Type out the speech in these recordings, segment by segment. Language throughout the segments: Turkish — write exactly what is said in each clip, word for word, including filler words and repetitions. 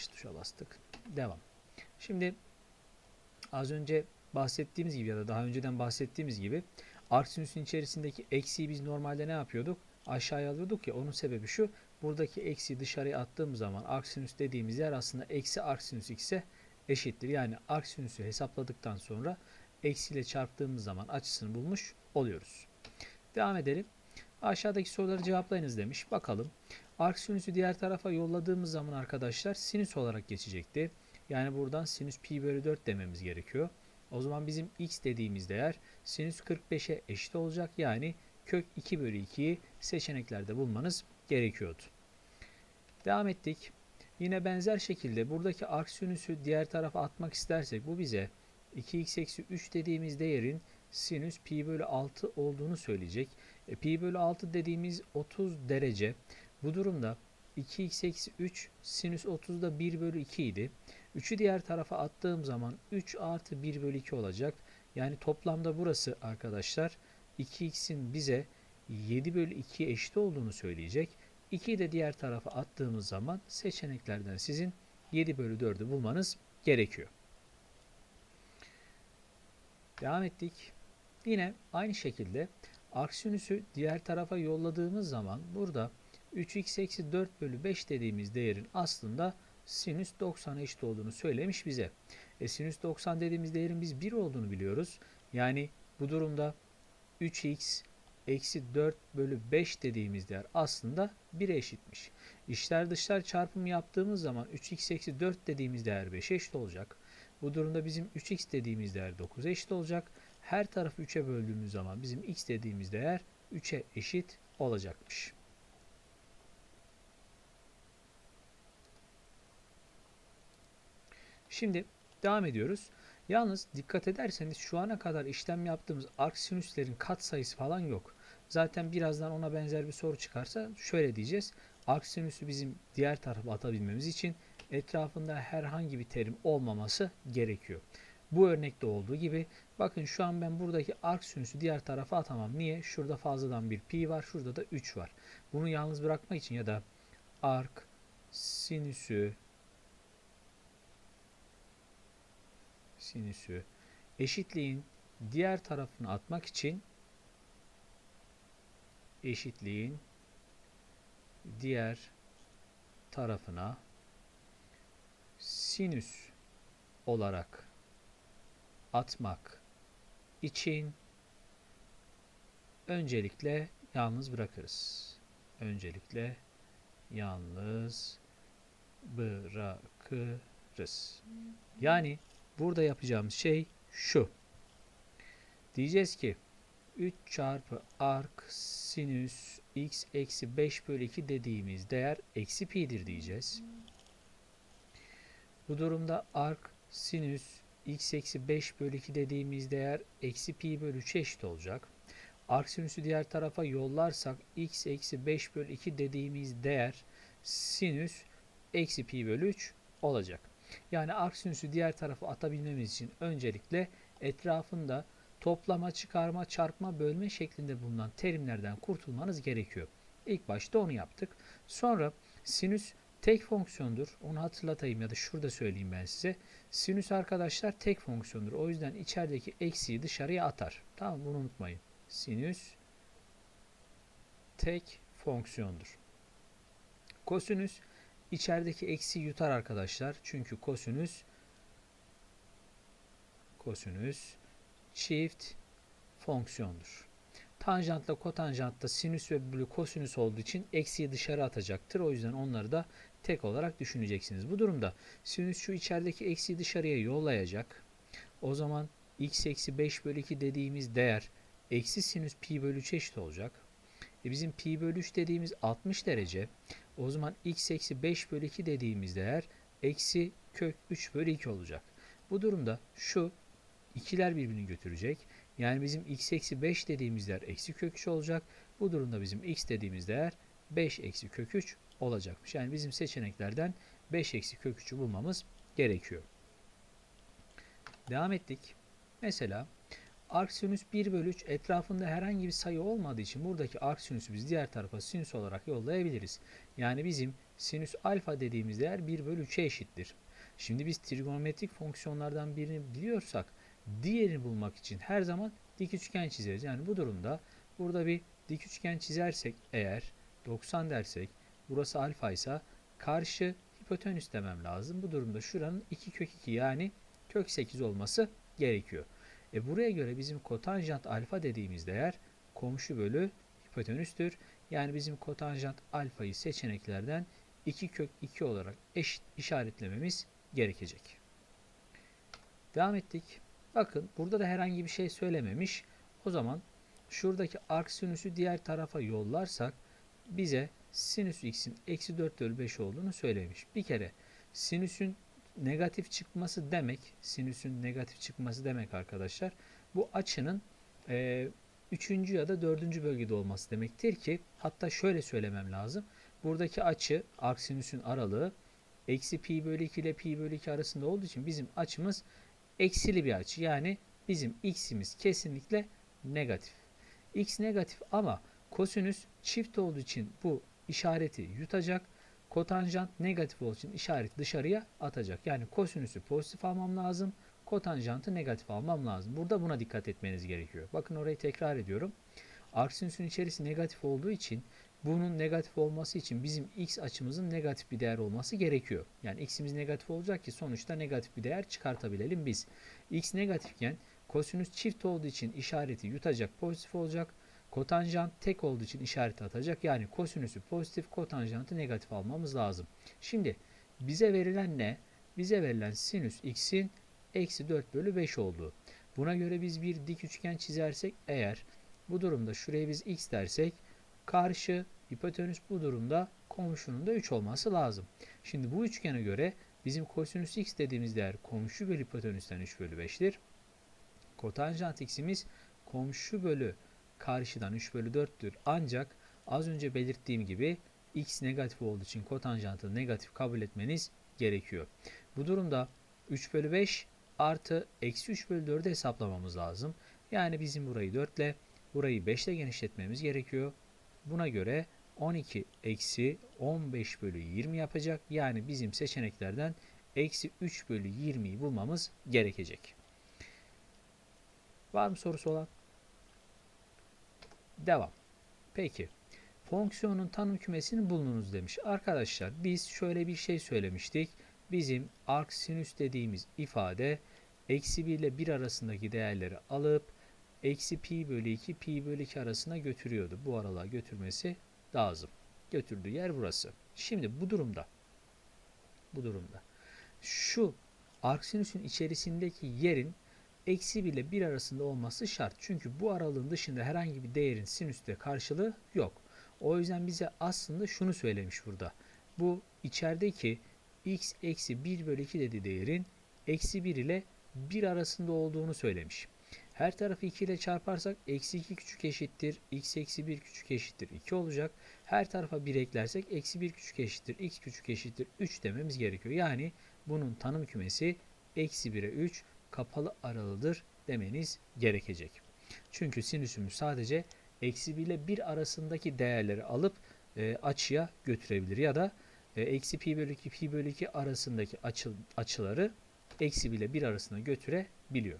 yanlış tuşa bastık. Devam. Şimdi az önce bahsettiğimiz gibi ya da daha önceden bahsettiğimiz gibi arc sinüsün içerisindeki eksiği biz normalde ne yapıyorduk? Aşağıya alıyorduk ya, onun sebebi şu. Buradaki eksiği dışarıya attığımız zaman arc sinüs dediğimiz yer aslında eksi arc sinüs x'e eşittir. Yani arc sinüsü hesapladıktan sonra eksiyle çarptığımız zaman açısını bulmuş oluyoruz. Devam edelim. Aşağıdaki soruları cevaplayınız demiş. Bakalım. Arc sinüsü diğer tarafa yolladığımız zaman arkadaşlar sinüs olarak geçecekti. Yani buradan sinüs pi bölü dört dememiz gerekiyor. O zaman bizim x dediğimiz değer sinüs kırk beşe eşit olacak. Yani kök iki bölü ikiyi seçeneklerde bulmanız gerekiyordu. Devam ettik. Yine benzer şekilde buradaki arc sinüsü diğer tarafa atmak istersek bu bize iki x eksi üç dediğimiz değerin sinüs pi bölü altı olduğunu söyleyecek. E, pi bölü altı dediğimiz otuz derece. Bu durumda iki x eksi üç sinüs otuzda bir bölü iki idi. üçü diğer tarafa attığım zaman üç artı bir bölü iki olacak. Yani toplamda burası arkadaşlar iki x'in bize yedi bölü ikiye eşit olduğunu söyleyecek. ikiyi de diğer tarafa attığımız zaman seçeneklerden sizin yedi bölü dördü bulmanız gerekiyor. Devam ettik. Yine aynı şekilde arc sinüsü diğer tarafa yolladığımız zaman burada üç x eksi dört bölü beş dediğimiz değerin aslında sinüs doksana eşit olduğunu söylemiş bize. E, sinüs doksan dediğimiz değerin biz bir olduğunu biliyoruz. Yani bu durumda üç x eksi dört bölü beş dediğimiz değer aslında bire eşitmiş. İçler dışlar çarpımı yaptığımız zaman üç x eksi dört dediğimiz değer beşe eşit olacak. Bu durumda bizim üç x dediğimiz değer dokuza eşit olacak. Her tarafı üçe böldüğümüz zaman bizim x dediğimiz değer üçe eşit olacakmış. Şimdi devam ediyoruz. Yalnız dikkat ederseniz şu ana kadar işlem yaptığımız arc sinüslerin katsayısı falan yok. Zaten birazdan ona benzer bir soru çıkarsa şöyle diyeceğiz. Arc sinüsü bizim diğer tarafa atabilmemiz için etrafında herhangi bir terim olmaması gerekiyor. Bu örnekte olduğu gibi bakın şu an ben buradaki arc sinüsü diğer tarafa atamam. Niye? Şurada fazladan bir pi var. Şurada da üç var. Bunu yalnız bırakmak için ya da arc sinüsü sinüsü eşitliğin diğer tarafını atmak için eşitliğin diğer tarafına sinüs olarak atmak için öncelikle yalnız bırakırız. Öncelikle yalnız bırakırız. Yani burada yapacağımız şey şu. Diyeceğiz ki üç çarpı arc sinüs x eksi beş bölü iki dediğimiz değer eksi pi'dir diyeceğiz. Bu durumda arc sinüs x eksi beş bölü iki dediğimiz değer eksi pi bölü üçe eşit olacak. Arc sinüsü diğer tarafa yollarsak x eksi beş bölü iki dediğimiz değer sinüs eksi pi bölü üç olacak. Yani arc sinüsü diğer tarafa atabilmemiz için öncelikle etrafında toplama, çıkarma, çarpma, bölme şeklinde bulunan terimlerden kurtulmanız gerekiyor. İlk başta onu yaptık. Sonra sinüs tek fonksiyondur. Onu hatırlatayım ya da şurada söyleyeyim ben size. Sinüs arkadaşlar tek fonksiyondur. O yüzden içerideki eksiği dışarıya atar. Tamam, bunu unutmayın. Sinüs tek fonksiyondur. Kosinüs içerideki eksiği yutar arkadaşlar. Çünkü kosinüs kosinüs çift fonksiyondur. Tanjantla kotanjantta sinüs ve bölü kosinüs olduğu için eksiği dışarı atacaktır. O yüzden onları da tek olarak düşüneceksiniz. Bu durumda sinüs şu içerideki eksiği dışarıya yollayacak. O zaman x eksi beş bölü iki dediğimiz değer eksi sinüs pi bölü üç eşit olacak. E bizim pi bölü üç dediğimiz altmış derece. O zaman x eksi beş bölü iki dediğimiz değer eksi kök üç bölü iki olacak. Bu durumda şu ikiler birbirini götürecek. Yani bizim x eksi beş dediğimiz değer eksi kök üç olacak. Bu durumda bizim x dediğimiz değer beş eksi kök üç olacakmış. Yani bizim seçeneklerden beş eksi kök üçü bulmamız gerekiyor. Devam ettik. Mesela Arcsinüs bir bölü üç etrafında herhangi bir sayı olmadığı için buradaki arcsinüsü biz diğer tarafa sinüs olarak yollayabiliriz. Yani bizim sinüs alfa dediğimiz değer bir bölü üçe eşittir. Şimdi biz trigonometrik fonksiyonlardan birini biliyorsak diğerini bulmak için her zaman dik üçgen çizeriz. Yani bu durumda burada bir dik üçgen çizersek eğer doksan dersek burası alfa ise karşı hipotenüs demem lazım. Bu durumda şuranın iki kök iki yani kök sekiz olması gerekiyor. E buraya göre bizim kotanjant alfa dediğimiz değer komşu bölü hipotenüstür. Yani bizim kotanjant alfayı seçeneklerden iki kök iki olarak eşit işaretlememiz gerekecek. Devam ettik. Bakın burada da herhangi bir şey söylememiş. O zaman şuradaki arcsinüsü diğer tarafa yollarsak bize sinüs x'in eksi dört bölü beş olduğunu söylemiş. Bir kere sinüsün negatif çıkması demek, sinüsün negatif çıkması demek arkadaşlar, bu açının e, üçüncü ya da dördüncü bölgede olması demektir ki, hatta şöyle söylemem lazım. Buradaki açı, arcsinüsün aralığı eksi pi bölü iki ile pi bölü iki arasında olduğu için bizim açımız eksili bir açı. Yani bizim x'imiz kesinlikle negatif. X negatif ama kosinüs çift olduğu için bu işareti yutacak. Kotanjant negatif olduğu için işaret dışarıya atacak. Yani kosinüsü pozitif almam lazım. Kotanjantı negatif almam lazım. Burada buna dikkat etmeniz gerekiyor. Bakın orayı tekrar ediyorum. Arcsinüsün içerisi negatif olduğu için bunun negatif olması için bizim x açımızın negatif bir değer olması gerekiyor. Yani x'imiz negatif olacak ki sonuçta negatif bir değer çıkartabilelim biz. X negatifken kosinüs çift olduğu için işareti yutacak, pozitif olacak. Kotanjant tek olduğu için işareti atacak. Yani kosinüsü pozitif, kotanjantı negatif almamız lazım. Şimdi bize verilen ne? Bize verilen sinüs x'in eksi dört bölü beş olduğu. Buna göre biz bir dik üçgen çizersek eğer, bu durumda şuraya biz x dersek, karşı hipotenüs bu durumda komşunun da üç olması lazım. Şimdi bu üçgene göre bizim kosinüs x dediğimiz değer komşu bölü hipotenüsten üç bölü beş'tir. Kotanjant x'imiz komşu bölü karşıdan üç bölü dört'tür. Ancak az önce belirttiğim gibi x negatif olduğu için kotanjantı negatif kabul etmeniz gerekiyor. Bu durumda üç bölü beş artı eksi üç bölü dört'ü hesaplamamız lazım. Yani bizim burayı dört ile burayı beş ile genişletmemiz gerekiyor. Buna göre on iki eksi on beş bölü yirmi yapacak. Yani bizim seçeneklerden eksi üç bölü yirmi'yi bulmamız gerekecek. Var mı sorusu olan? Devam. Peki. Fonksiyonun tanım kümesini bulunuz demiş. Arkadaşlar biz şöyle bir şey söylemiştik. Bizim arcsinüs dediğimiz ifade eksi bir ile bir arasındaki değerleri alıp eksi pi bölü iki, pi bölü iki arasına götürüyordu. Bu aralığa götürmesi lazım. Götürdüğü yer burası. Şimdi bu durumda bu durumda şu arcsinüsün içerisindeki yerin eksi bir ile bir arasında olması şart. Çünkü bu aralığın dışında herhangi bir değerin sinüste karşılığı yok. O yüzden bize aslında şunu söylemiş burada. Bu içerideki x eksi bir bölü iki dediği değerin eksi bir ile bir arasında olduğunu söylemiş. Her tarafı iki ile çarparsak eksi iki küçük eşittir x eksi bir küçük eşittir iki olacak. Her tarafa bir eklersek eksi bir küçük eşittir x küçük eşittir üç dememiz gerekiyor. Yani bunun tanım kümesi eksi bir'e üç kapalı aralıdır demeniz gerekecek. Çünkü sinüsümüz sadece eksi bir ile bir arasındaki değerleri alıp e, açıya götürebilir ya da e, eksi pi bölü iki pi bölü iki arasındaki açı, açıları eksi bir ile bir arasına götürebiliyor.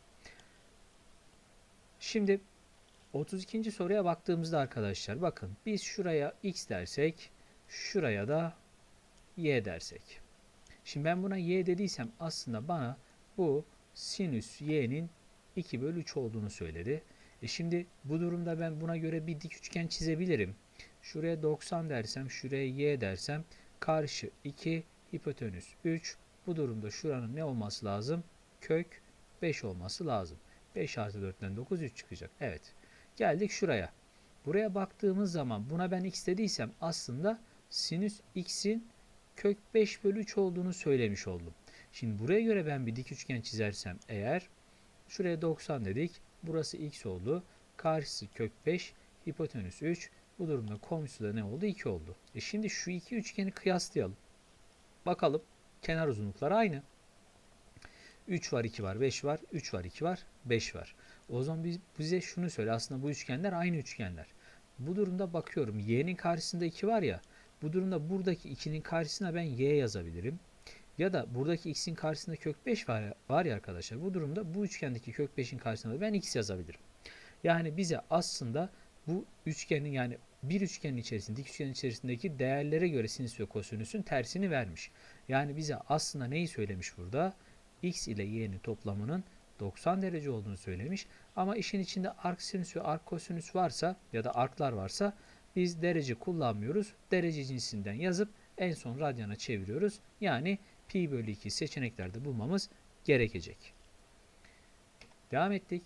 Şimdi otuz ikinci soruya baktığımızda arkadaşlar bakın biz şuraya x dersek şuraya da y dersek. Şimdi ben buna y dediysem aslında bana bu sinüs y'nin iki bölü üç olduğunu söyledi. E şimdi bu durumda ben buna göre bir dik üçgen çizebilirim. Şuraya doksan dersem, şuraya y dersem karşı iki, hipotenüs üç. Bu durumda şuranın ne olması lazım? Kök beş olması lazım. beş artı dört'ten dokuz, üç çıkacak. Evet. Geldik şuraya. Buraya baktığımız zaman buna ben x dediysem aslında sinüs x'in kök beş bölü üç olduğunu söylemiş oldum. Şimdi buraya göre ben bir dik üçgen çizersem eğer şuraya doksan dedik. Burası x oldu. Karşısı kök beş, hipotenüs üç. Bu durumda komşusu da ne oldu? iki oldu. E şimdi şu iki üçgeni kıyaslayalım. Bakalım. Kenar uzunlukları aynı. üç var, iki var, beş var. üç var, iki var, beş var. O zaman biz, bize şunu söyle. Aslında bu üçgenler aynı üçgenler. Bu durumda bakıyorum. Y'nin karşısında iki var ya. Bu durumda buradaki ikinin karşısına ben y yazabilirim. Ya da buradaki x'in karşısında kök beş var ya, var ya arkadaşlar. Bu durumda bu üçgendeki kök beşin karşısına da ben x yazabilirim. Yani bize aslında bu üçgenin, yani bir üçgenin içerisinde, dik üçgenin içerisindeki değerlere göre sinüs ve kosinüsün tersini vermiş. Yani bize aslında neyi söylemiş burada? X ile y'nin toplamının doksan derece olduğunu söylemiş. Ama işin içinde arc sinüs ve arc kosinüs varsa ya da arklar varsa biz derece kullanmıyoruz. Derece cinsinden yazıp en son radyana çeviriyoruz. Yani pi bölü iki seçeneklerde bulmamız gerekecek. Devam ettik.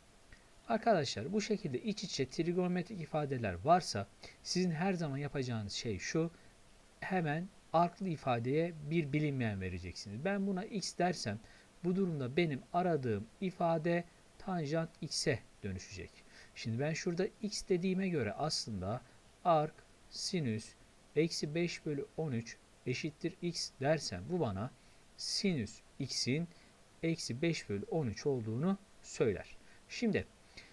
Arkadaşlar bu şekilde iç içe trigonometrik ifadeler varsa sizin her zaman yapacağınız şey şu: hemen arklı ifadeye bir bilinmeyen vereceksiniz. Ben buna x dersem bu durumda benim aradığım ifade tanjant x'e dönüşecek. Şimdi ben şurada x dediğime göre aslında arc sinüs eksi beş bölü on üç eşittir x dersem bu bana sinüs x'in eksi beş bölü on üç olduğunu söyler. Şimdi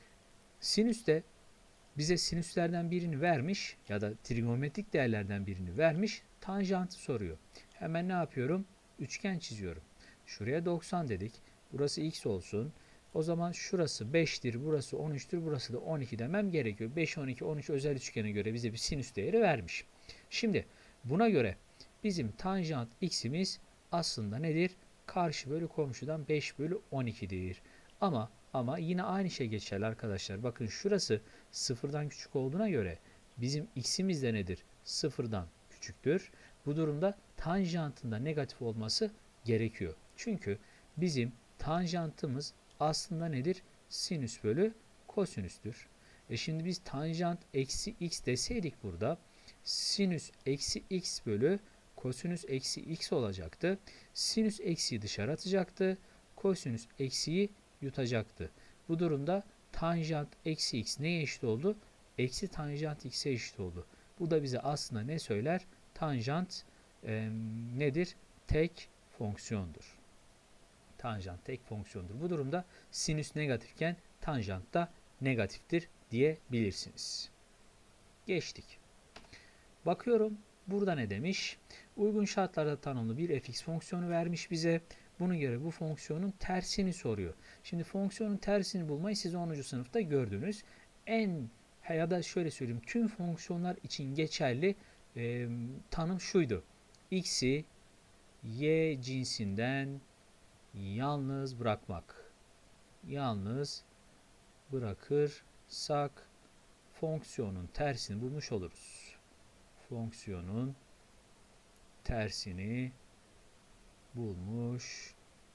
sinüs de bize sinüslerden birini vermiş ya da trigonometrik değerlerden birini vermiş, tanjantı soruyor. Hemen ne yapıyorum? Üçgen çiziyorum. Şuraya doksan dedik. Burası x olsun. O zaman şurası beştir, burası on üçtür, burası da on iki demem gerekiyor. beş, on iki, on üç özel üçgene göre bize bir sinüs değeri vermiş. Şimdi buna göre bizim tanjant x'imiz aslında nedir? Karşı bölü komşudan beş bölü on iki'dir. Ama ama yine aynı şey geçerli arkadaşlar. Bakın şurası sıfırdan küçük olduğuna göre bizim x'imiz de nedir? Sıfırdan küçüktür. Bu durumda tanjantın da negatif olması gerekiyor. Çünkü bizim tanjantımız aslında nedir? Sinüs bölü kosinüstür. E şimdi biz tanjant eksi x deseydik burada sinüs eksi x bölü kosinüs eksi x olacaktı. Sinüs eksiyi dışarı atacaktı. Kosinüs eksiyi yutacaktı. Bu durumda tanjant eksi x neye eşit oldu? Eksi tanjant x'e eşit oldu. Bu da bize aslında ne söyler? Tanjant e, nedir? Tek fonksiyondur. Tanjant tek fonksiyondur. Bu durumda sinüs negatifken tanjant da negatiftir diyebilirsiniz. Geçtik. Bakıyorum burada ne demiş? Uygun şartlarda tanımlı bir fx fonksiyonu vermiş bize. Buna göre bu fonksiyonun tersini soruyor. Şimdi fonksiyonun tersini bulmayı siz onuncu sınıfta gördünüz. En ya da şöyle söyleyeyim, tüm fonksiyonlar için geçerli e, tanım şuydu: x'i y cinsinden yalnız bırakmak. Yalnız bırakırsak fonksiyonun tersini bulmuş oluruz. Fonksiyonun tersini bulmuş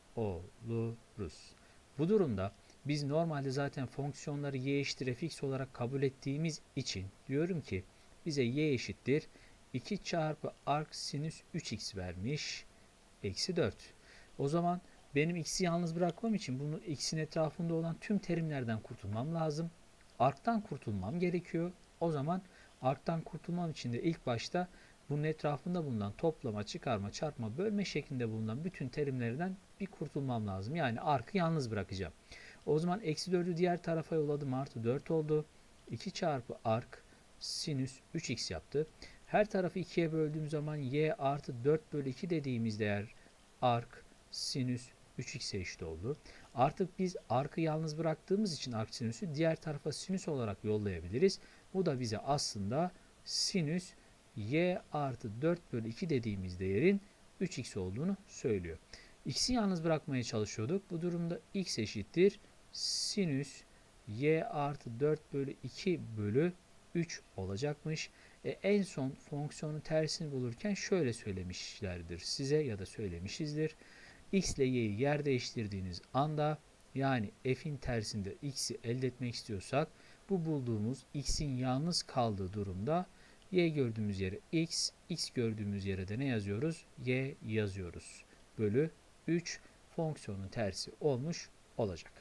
oluruz. Bu durumda biz normalde zaten fonksiyonları y eşittir fx olarak kabul ettiğimiz için diyorum ki bize y eşittir iki çarpı arc sinüs üç x vermiş eksi dört. O zaman benim x'i yalnız bırakmam için bunu x'in etrafında olan tüm terimlerden kurtulmam lazım. Arc'tan kurtulmam gerekiyor. O zaman arc'tan kurtulmam için de ilk başta bunun etrafında bulunan toplama, çıkarma, çarpma, bölme şeklinde bulunan bütün terimlerden bir kurtulmam lazım. Yani arc'ı yalnız bırakacağım. O zaman eksi dördü diğer tarafa yolladım. Artı dört oldu. iki çarpı arc sinüs üç x yaptı. Her tarafı ikiye böldüğüm zaman y artı dört bölü iki dediğimiz değer arc sinüs üç x'e eşit oldu. Artık biz arc'ı yalnız bıraktığımız için arc sinüsü diğer tarafa sinüs olarak yollayabiliriz. Bu da bize aslında sinüs y artı dört bölü iki dediğimiz değerin üç x olduğunu söylüyor. X'i yalnız bırakmaya çalışıyorduk. Bu durumda x eşittir sinüs y artı dört bölü iki bölü üç olacakmış. E, en son fonksiyonun tersini bulurken şöyle söylemişlerdir size ya da söylemişizdir. X ile y'yi yer değiştirdiğiniz anda, yani f'in tersinde x'i elde etmek istiyorsak bu bulduğumuz x'in yalnız kaldığı durumda y gördüğümüz yere x, x gördüğümüz yere de ne yazıyoruz? Y yazıyoruz. Bölü üç fonksiyonun tersi olmuş olacak.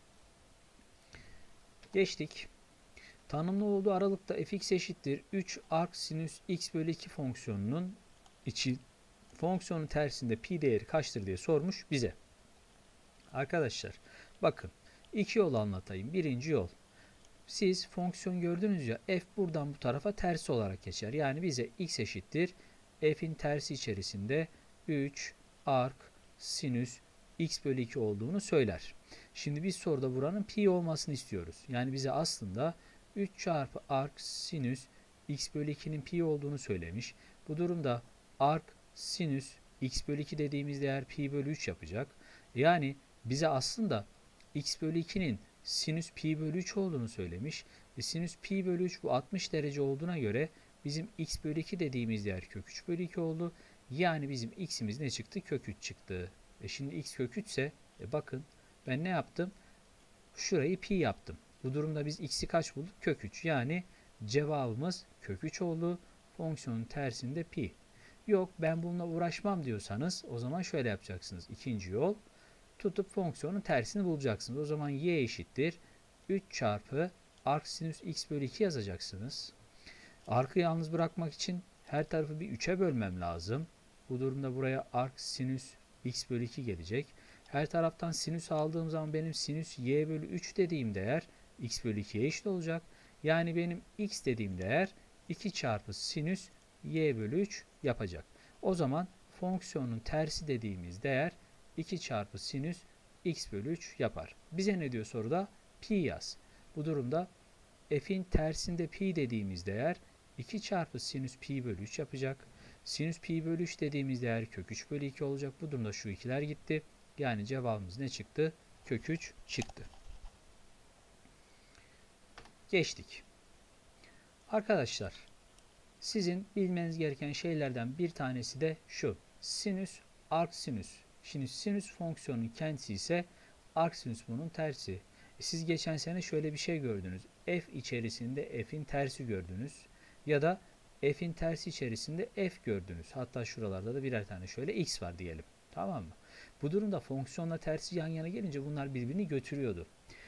Geçtik. Tanımlı olduğu aralıkta fx eşittir üç arc sinüs x bölü iki fonksiyonunun içi fonksiyonun tersinde pi değeri kaçtır diye sormuş bize. Arkadaşlar bakın, İki yol anlatayım. Birinci yol. Siz fonksiyon gördünüz ya, f buradan bu tarafa tersi olarak geçer. Yani bize x eşittir f'in tersi içerisinde üç arc sinüs x bölü iki olduğunu söyler. Şimdi biz soruda buranın pi olmasını istiyoruz. Yani bize aslında üç çarpı arc sinüs x bölü iki'nin pi olduğunu söylemiş. Bu durumda arc sinüs x bölü iki dediğimiz değer pi bölü üç yapacak. Yani bize aslında x bölü iki'nin sinüs pi bölü üç olduğunu söylemiş. E sinüs pi bölü üç bu altmış derece olduğuna göre bizim x bölü iki dediğimiz değer kök üç bölü iki oldu. Yani bizim x'imiz ne çıktı? Kök üç çıktı. E şimdi x kök üç ise e bakın ben ne yaptım? Şurayı pi yaptım. Bu durumda biz x'i kaç bulduk? Kök üç. Yani cevabımız kök üç oldu. Fonksiyonun tersinde pi. Yok ben bununla uğraşmam diyorsanız o zaman şöyle yapacaksınız. İkinci yol. Tutup fonksiyonun tersini bulacaksınız. O zaman y eşittir üç çarpı arc sinüs x bölü iki yazacaksınız. Arc'ı yalnız bırakmak için her tarafı bir üç'e bölmem lazım. Bu durumda buraya arc sinüs x bölü iki gelecek. Her taraftan sinüs aldığım zaman benim sinüs y bölü üç dediğim değer x bölü iki'ye eşit olacak. Yani benim x dediğim değer iki çarpı sinüs y bölü üç yapacak. O zaman fonksiyonun tersi dediğimiz değer iki çarpı sinüs x bölü üç yapar. Bize ne diyor soruda? Pi yaz. Bu durumda f'in tersinde pi dediğimiz değer iki çarpı sinüs pi bölü üç yapacak. Sinüs pi bölü üç dediğimiz değer kök üç bölü iki olacak. Bu durumda şu ikiler gitti. Yani cevabımız ne çıktı? Kök üç çıktı. Geçtik. Arkadaşlar sizin bilmeniz gereken şeylerden bir tanesi de şu. Sinüs, arcsinüs. Şimdi sinüs fonksiyonun kendisi ise arcsinüs bunun tersi. Siz geçen sene şöyle bir şey gördünüz. F içerisinde f'in tersi gördünüz. Ya da f'in tersi içerisinde f gördünüz. Hatta şuralarda da birer tane şöyle x var diyelim. Tamam mı? Bu durumda fonksiyonla tersi yan yana gelince bunlar birbirini götürüyordu.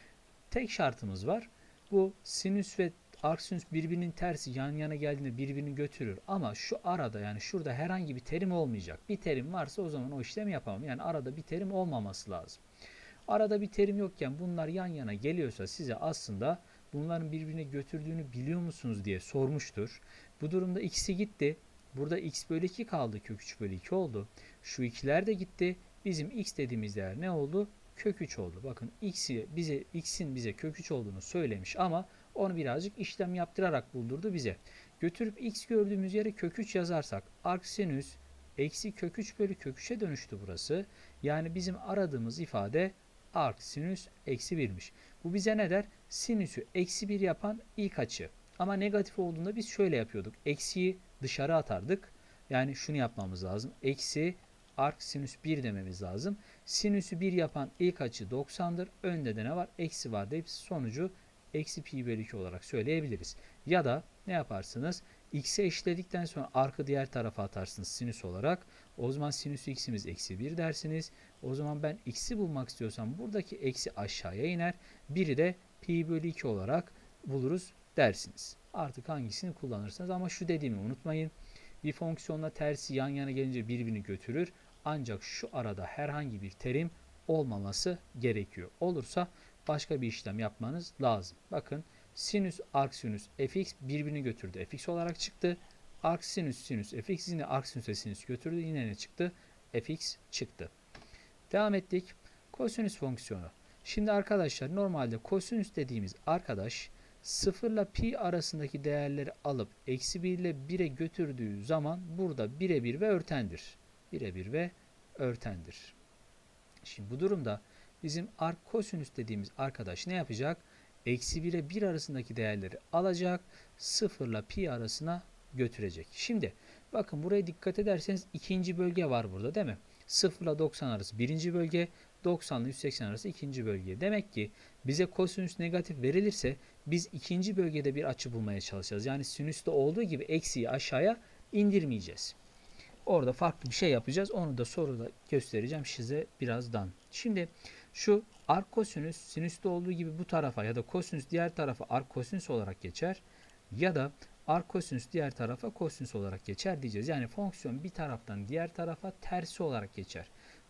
Tek şartımız var. Bu sinüs ve arcsinüs birbirinin tersi yan yana geldiğinde birbirini götürür. Ama şu arada yani şurada herhangi bir terim olmayacak. Bir terim varsa o zaman o işlemi yapamam. Yani arada bir terim olmaması lazım. Arada bir terim yokken bunlar yan yana geliyorsa size aslında bunların birbirini götürdüğünü biliyor musunuz diye sormuştur. Bu durumda x'i gitti. Burada x bölü iki kaldı. Kök üç bölü iki oldu. Şu ikiler de gitti. Bizim x dediğimiz değer ne oldu? Kök üç oldu. Bakın x'i bize x'in bize kök üç olduğunu söylemiş ama onu birazcık işlem yaptırarak buldurdu bize. Götürüp x gördüğümüz yere kök üç yazarsak arcsinüs eksi kök üç bölü kök üç'e dönüştü burası. Yani bizim aradığımız ifade arcsinüs eksi bir'miş. Bu bize ne der? Sinüsü eksi bir yapan ilk açı. Ama negatif olduğunda biz şöyle yapıyorduk. Eksiyi dışarı atardık. Yani şunu yapmamız lazım. Eksi arcsinüs bir dememiz lazım. Sinüsü bir yapan ilk açı doksan'dır. Önde de ne var? Eksi var deyip sonucu eksi pi bölü iki olarak söyleyebiliriz. Ya da ne yaparsınız? X'e eşitledikten sonra arc'ı diğer tarafa atarsınız sinüs olarak. O zaman sinüs x'imiz eksi bir dersiniz. O zaman ben x'i bulmak istiyorsam buradaki eksi aşağıya iner. bir'i de pi bölü iki olarak buluruz dersiniz. Artık hangisini kullanırsanız ama şu dediğimi unutmayın. Bir fonksiyonla tersi yan yana gelince birbirini götürür. Ancak şu arada herhangi bir terim olmaması gerekiyor. Olursa başka bir işlem yapmanız lazım. Bakın sinüs, arcsinüs, fx birbirini götürdü. Fx olarak çıktı. Arcsinüs, sinüs, fx yine arcsinüs'e sinüs götürdü. Yine ne çıktı? Fx çıktı. Devam ettik. Kosinüs fonksiyonu. Şimdi arkadaşlar normalde kosinüs dediğimiz arkadaş sıfır ile pi arasındaki değerleri alıp eksi bir ile bir'e götürdüğü zaman burada birebir ve örtendir. Birebir ve örtendir. Şimdi bu durumda bizim arc kosinüs dediğimiz arkadaş ne yapacak? Eksi bir ile bir arasındaki değerleri alacak. sıfır ile pi arasına götürecek. Şimdi bakın buraya dikkat ederseniz ikinci bölge var burada değil mi? sıfır ile doksan arası birinci bölge, doksan ile yüz seksen arası ikinci bölge. Demek ki bize kosinüs negatif verilirse biz ikinci bölgede bir açı bulmaya çalışacağız. Yani sinüste olduğu gibi eksiyi aşağıya indirmeyeceğiz. Orada farklı bir şey yapacağız. Onu da soruda göstereceğim size birazdan. Şimdi şu arc kosinüs sinüste olduğu gibi bu tarafa ya da kosinüs diğer tarafa arc kosinüs olarak geçer. Ya da arc kosinüs diğer tarafa kosinüs olarak geçer diyeceğiz. Yani fonksiyon bir taraftan diğer tarafa tersi olarak geçer.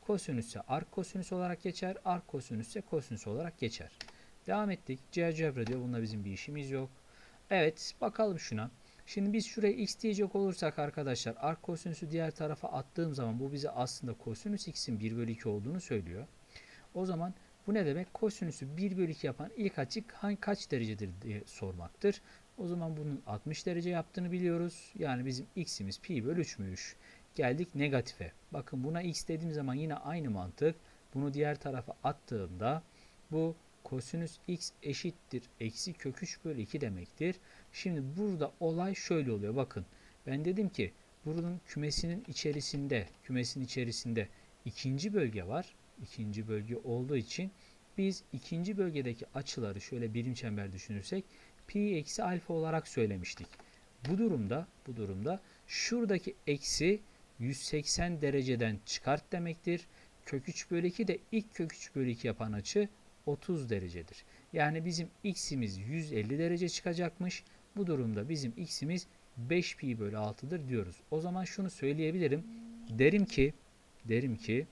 Kosinüs ise ark kosinüs olarak geçer. Ark kosinüs ise kosinüs olarak geçer. Devam ettik. GeoGebra diyor. Bununla bizim bir işimiz yok. Evet. Bakalım şuna. Şimdi biz şuraya x diyecek olursak arkadaşlar ark kosinüsü diğer tarafa attığım zaman bu bize aslında kosinüs x'in bir bölü iki olduğunu söylüyor. O zaman bu ne demek? Kosinüsü bir bölü iki yapan ilk açı hangi kaç derecedir diye sormaktır. O zaman bunun altmış derece yaptığını biliyoruz. Yani bizim x'imiz pi bölü üçmüş. Geldik negatife. Bakın buna x dediğim zaman yine aynı mantık. Bunu diğer tarafa attığımda bu kosinüs x eşittir eksi kök üç bölü iki demektir. Şimdi burada olay şöyle oluyor. Bakın ben dedim ki bunun kümesinin içerisinde kümesinin içerisinde ikinci bölge var. İkinci bölge olduğu için biz ikinci bölgedeki açıları şöyle birim çember düşünürsek pi eksi alfa olarak söylemiştik. Bu durumda bu durumda şuradaki eksi yüz seksen dereceden çıkart demektir. Kök üç bölü iki de ilk kök üç bölü iki yapan açı otuz derecedir. Yani bizim x'imiz yüz elli derece çıkacakmış. Bu durumda bizim x'imiz beş pi bölü altıdır diyoruz. O zaman şunu söyleyebilirim. Derim ki derim ki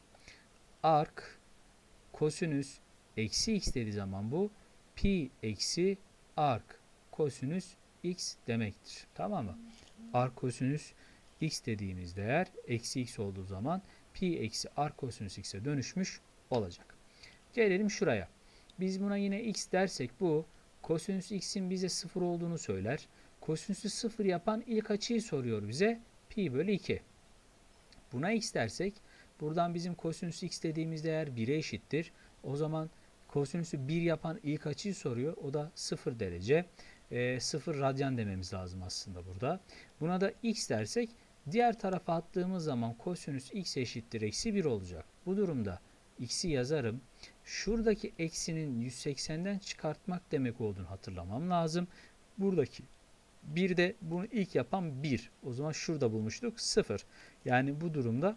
ark kosinüs eksi x dediği zaman bu pi eksi ark kosinüs x demektir. Tamam mı? Ark kosinüs x dediğimiz değer eksi x olduğu zaman pi eksi ark kosinüs x'e dönüşmüş olacak. Gelelim şuraya. Biz buna yine x dersek bu kosinüs x'in bize sıfır olduğunu söyler. Kosinüsü sıfır yapan ilk açıyı soruyor bize. Pi bölü iki. Buna x dersek buradan bizim kosinüs x dediğimiz değer bire eşittir. O zaman kosinüsü bir yapan ilk açıyı soruyor. O da sıfır derece. E, sıfır radyan dememiz lazım aslında burada. Buna da x dersek diğer tarafa attığımız zaman kosinüs x eşittir eksi bir olacak. Bu durumda x'i yazarım. Şuradaki eksinin yüz seksenden çıkartmak demek olduğunu hatırlamam lazım. Buradaki bir de bunu ilk yapan bir. O zaman şurada bulmuştuk sıfır. Yani bu durumda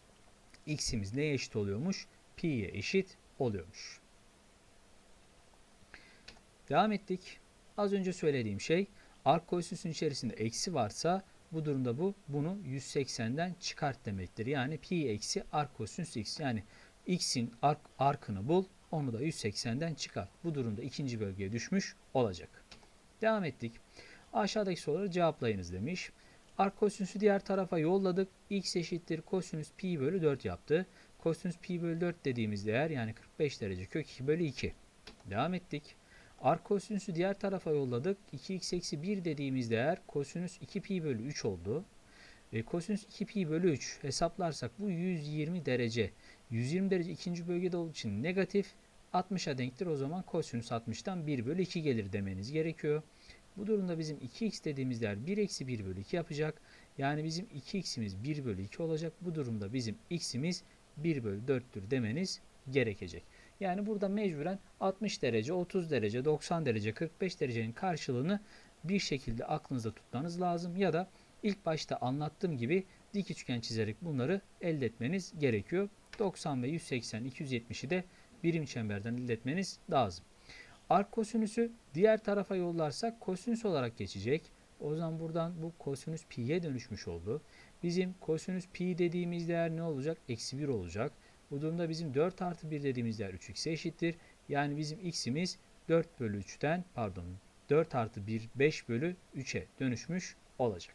x'imiz neye eşit oluyormuş? Pi'ye eşit oluyormuş. Devam ettik. Az önce söylediğim şey ark kosinüsün içerisinde eksi varsa bu durumda bu bunu yüz seksenden çıkart demektir. Yani pi eksi ark kosinüs x. Yani x'in ark, arkını bul. Onu da yüz seksenden çıkart. Bu durumda ikinci bölgeye düşmüş olacak. Devam ettik. Aşağıdaki soruları cevaplayınız demiş. Ark kosinüsü diğer tarafa yolladık. X eşittir kosinüs pi bölü dört yaptı. Kosinüs pi bölü dört dediğimiz değer yani kırk beş derece kök iki bölü iki. Devam ettik. Ark kosinüsü diğer tarafa yolladık. iki x eksi bir dediğimiz değer kosinüs iki pi bölü üç oldu. E, kosinüs iki pi bölü üç hesaplarsak bu yüz yirmi derece. yüz yirmi derece ikinci bölgede olduğu için negatif altmışa denktir. O zaman kosinüs altmıştan bir bölü iki gelir demeniz gerekiyor. Bu durumda bizim iki x dediğimiz değer bir eksi bir bölü iki yapacak. Yani bizim iki x'imiz bir bölü iki olacak. Bu durumda bizim x'imiz bir bölü dörttür demeniz gerekecek. Yani burada mecburen altmış derece, otuz derece, doksan derece, kırk beş derecenin karşılığını bir şekilde aklınızda tutmanız lazım. Ya da ilk başta anlattığım gibi dik üçgen çizerek bunları elde etmeniz gerekiyor. doksan ve yüz seksen, iki yüz yetmişi de birim çemberden elde etmeniz lazım. Ark kosinüsü diğer tarafa yollarsak kosinüs olarak geçecek. O zaman buradan bu kosinüs pi'ye dönüşmüş oldu. Bizim kosinüs pi dediğimiz değer ne olacak? Eksi bir olacak. Bu durumda bizim dört artı bir dediğimiz değer üç x'e eşittir. Yani bizim x'imiz dört bölü üçten pardon dört artı bir beş bölü üçe dönüşmüş olacak.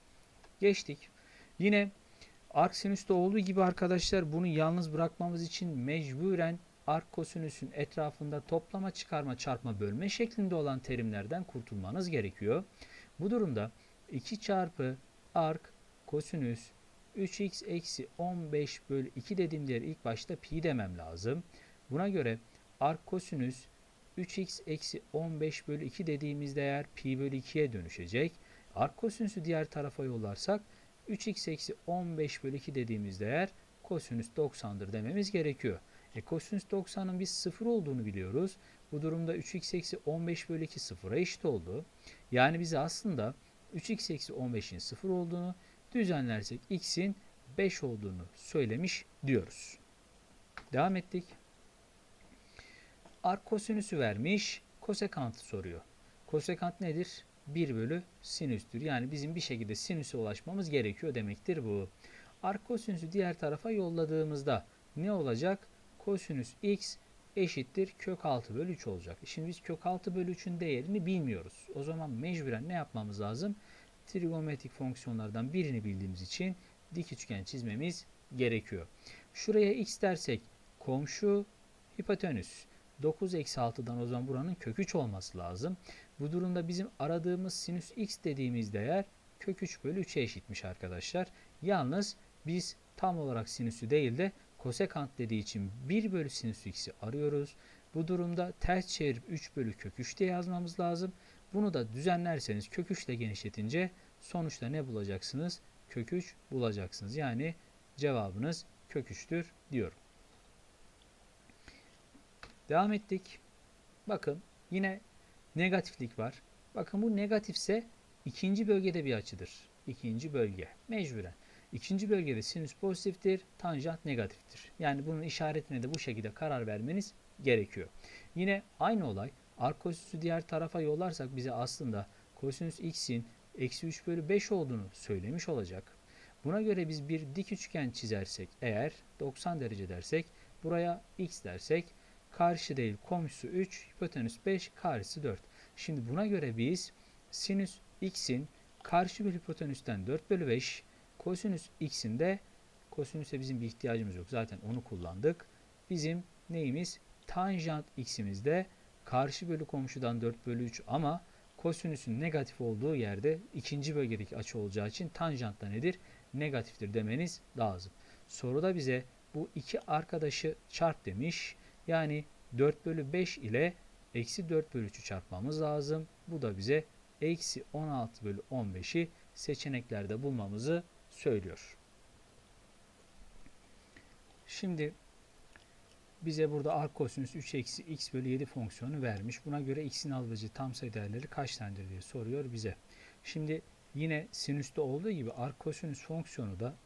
Geçtik. Yine ark sinüste olduğu gibi arkadaşlar bunu yalnız bırakmamız için mecburen ark kosinüsün etrafında toplama, çıkarma, çarpma, bölme şeklinde olan terimlerden kurtulmanız gerekiyor. Bu durumda iki çarpı ark kosinüs üç x eksi on beş bölü iki dediğim değeri ilk başta pi demem lazım. Buna göre ark kosinüs üç x eksi on beş bölü iki dediğimiz değer pi bölü ikiye dönüşecek. Ark kosinüsü diğer tarafa yollarsak üç x eksi on beş bölü iki dediğimiz değer kosinüs doksan'dır dememiz gerekiyor. E, kosinüs doksan'ın biz sıfır olduğunu biliyoruz. Bu durumda üç x eksi on beş bölü iki sıfıra eşit oldu. Yani bize aslında üç x eksi on beş'in sıfır olduğunu, düzenlersek x'in beş olduğunu söylemiş diyoruz. Devam ettik. Ark kosinüsü vermiş, kosekantı soruyor. Kosekant nedir? bir bölü sinüstür. Yani bizim bir şekilde sinüse ulaşmamız gerekiyor demektir bu. Ark kosinüsü diğer tarafa yolladığımızda ne olacak? Kosinüs x eşittir kök altı bölü üç olacak. Şimdi biz kök altı bölü üçün değerini bilmiyoruz. O zaman mecburen ne yapmamız lazım? Trigonometrik fonksiyonlardan birini bildiğimiz için dik üçgen çizmemiz gerekiyor. Şuraya x dersek komşu hipotenüs. dokuz eksi altıdan o zaman buranın kök üç olması lazım. Bu durumda bizim aradığımız sinüs x dediğimiz değer kök üç bölü üçe eşitmiş arkadaşlar. Yalnız biz tam olarak sinüsü değil de kosekant dediği için bir bölü sinüs x'i arıyoruz. Bu durumda ters çevirip üç bölü kök üç diye yazmamız lazım. Bunu da düzenlerseniz kök üç ile genişletince sonuçta ne bulacaksınız? Kök üç bulacaksınız. Yani cevabınız kök üç'tür diyorum. Devam ettik. Bakın yine negatiflik var. Bakın bu negatifse ikinci bölgede bir açıdır. İkinci bölge mecburen. İkinci bölgede sinüs pozitiftir, tanjant negatiftir. Yani bunun işaretine de bu şekilde karar vermeniz gerekiyor. Yine aynı olay arc kosinüsü diğer tarafa yollarsak bize aslında kosinüs x'in eksi üç bölü beş olduğunu söylemiş olacak. Buna göre biz bir dik üçgen çizersek eğer doksan derece dersek buraya x dersek karşı değil komşusu üç, hipotenüs beş, karşısı dört. Şimdi buna göre biz sinüs x'in karşı bir hipotenüsten dört bölü beş, kosinüs x'in de kosinüse bizim bir ihtiyacımız yok. Zaten onu kullandık. Bizim neyimiz? Tanjant x'imiz de karşı bölü komşudan dört bölü üç ama kosinüsün negatif olduğu yerde ikinci bölgedeki açı olacağı için tanjant da nedir? Negatiftir demeniz lazım. Soruda bize bu iki arkadaşı çarp demiş. Yani dört bölü beş ile eksi dört bölü üç'ü çarpmamız lazım. Bu da bize eksi on altı bölü on beş'i seçeneklerde bulmamızı söylüyor. Şimdi bize burada arc kosinüs üç eksi x bölü yedi fonksiyonu vermiş. Buna göre x'in alıcı tam sayı değerleri kaç tanedir diye soruyor bize. Şimdi yine sinüste olduğu gibi arc kosinüs fonksiyonu da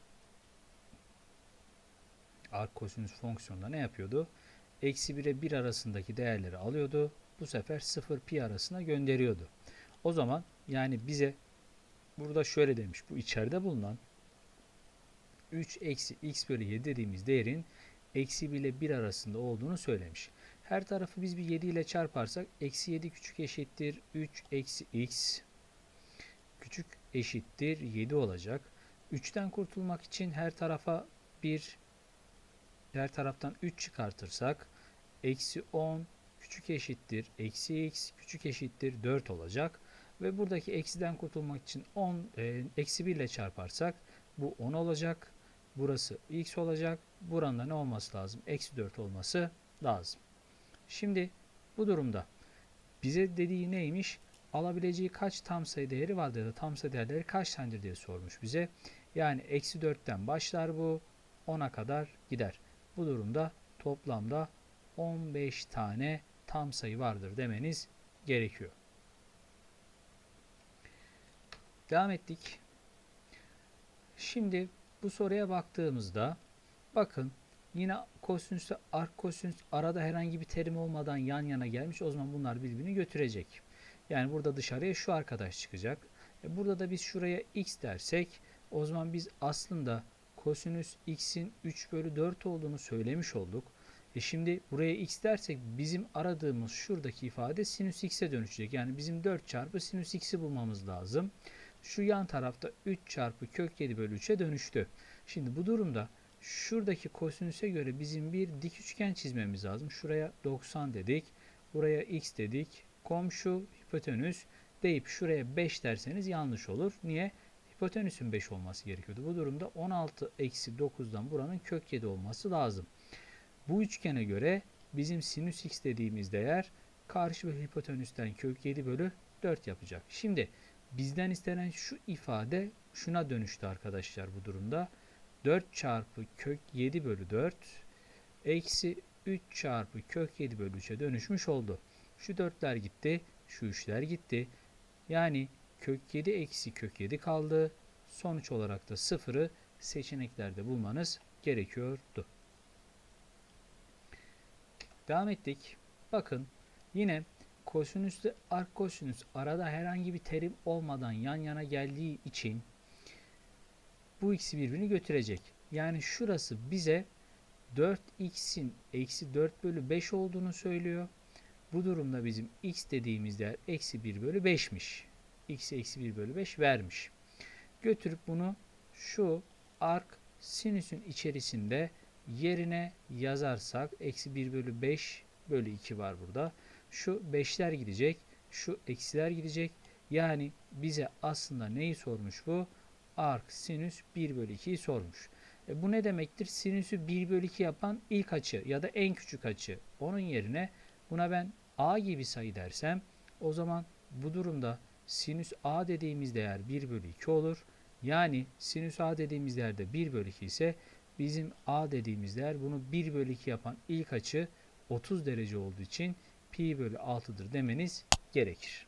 arc kosinüs fonksiyonunda ne yapıyordu? Eksi bir ile bir arasındaki değerleri alıyordu. Bu sefer sıfır pi arasına gönderiyordu. O zaman yani bize burada şöyle demiş. Bu içeride bulunan üç eksi x bölü yedi dediğimiz değerin eksi bir ile bir arasında olduğunu söylemiş. Her tarafı biz bir yedi ile çarparsak eksi yedi küçük eşittir üç eksi x küçük eşittir yedi olacak. üçten kurtulmak için her tarafa bir, her taraftan üç çıkartırsak eksi on küçük eşittir eksi x küçük eşittir dört olacak. Ve buradaki eksiden kurtulmak için on e, eksi bir ile çarparsak bu on olacak. Burası x olacak. Buranın da ne olması lazım? Eksi dört olması lazım. Şimdi bu durumda bize dediği neymiş? Alabileceği kaç tam sayı değeri vardır ya da tam sayı değerleri kaç tanedir diye sormuş bize. Yani eksi dörtten başlar bu. ona kadar gider. Bu durumda toplamda on beş tane tam sayı vardır demeniz gerekiyor. Devam ettik. Şimdi bu soruya baktığımızda bakın yine kosinüsle arc kosinüs arada herhangi bir terim olmadan yan yana gelmiş. O zaman bunlar birbirini götürecek. Yani burada dışarıya şu arkadaş çıkacak. E burada da biz şuraya x dersek o zaman biz aslında kosinüs x'in üç bölü dört olduğunu söylemiş olduk. E şimdi buraya x dersek bizim aradığımız şuradaki ifade sinüs x'e dönüşecek. Yani bizim dört çarpı sinüs x'i bulmamız lazım. Şu yan tarafta üç çarpı kök yedi bölü üç'e dönüştü. Şimdi bu durumda şuradaki kosinüse göre bizim bir dik üçgen çizmemiz lazım. Şuraya doksan dedik. Buraya x dedik. Komşu hipotenüs deyip şuraya beş derseniz yanlış olur. Niye? Hipotenüsün beş olması gerekiyordu. Bu durumda on altı eksi dokuz'dan buranın kök yedi olması lazım. Bu üçgene göre bizim sinüs x dediğimiz değer karşı bir hipotenüsten kök yedi bölü dört yapacak. Şimdi bizden istenen şu ifade şuna dönüştü arkadaşlar bu durumda. dört çarpı kök yedi bölü dört eksi üç çarpı kök yedi bölü üç'e dönüşmüş oldu. Şu dörtler gitti, şu üçler gitti. Yani kök yedi eksi kök yedi kaldı. Sonuç olarak da sıfır'ı seçeneklerde bulmanız gerekiyordu. Devam ettik. Bakın yine kosinüsle arc kosinüs arada herhangi bir terim olmadan yan yana geldiği için bu ikisi birbirini götürecek. Yani şurası bize dört x'in eksi dört bölü beş olduğunu söylüyor. Bu durumda bizim x dediğimiz değer eksi bir bölü beş'miş. X'e eksi bir bölü beş vermiş. Götürüp bunu şu arc sinüsün içerisinde yerine yazarsak eksi bir bölü beş bölü iki var burada. Şu beşler gidecek. Şu eksiler gidecek. Yani bize aslında neyi sormuş bu? Arc sinüs bir bölü iki'yi sormuş. E bu ne demektir? Sinüsü bir bölü iki yapan ilk açı ya da en küçük açı. Onun yerine buna ben a gibi sayı dersem o zaman bu durumda sinüs a dediğimiz değer bir bölü iki olur. Yani sinüs a dediğimiz değer de bir bölü iki ise bizim a dediğimiz değer bunu bir bölü iki yapan ilk açı otuz derece olduğu için pi bölü altı'dır demeniz gerekir.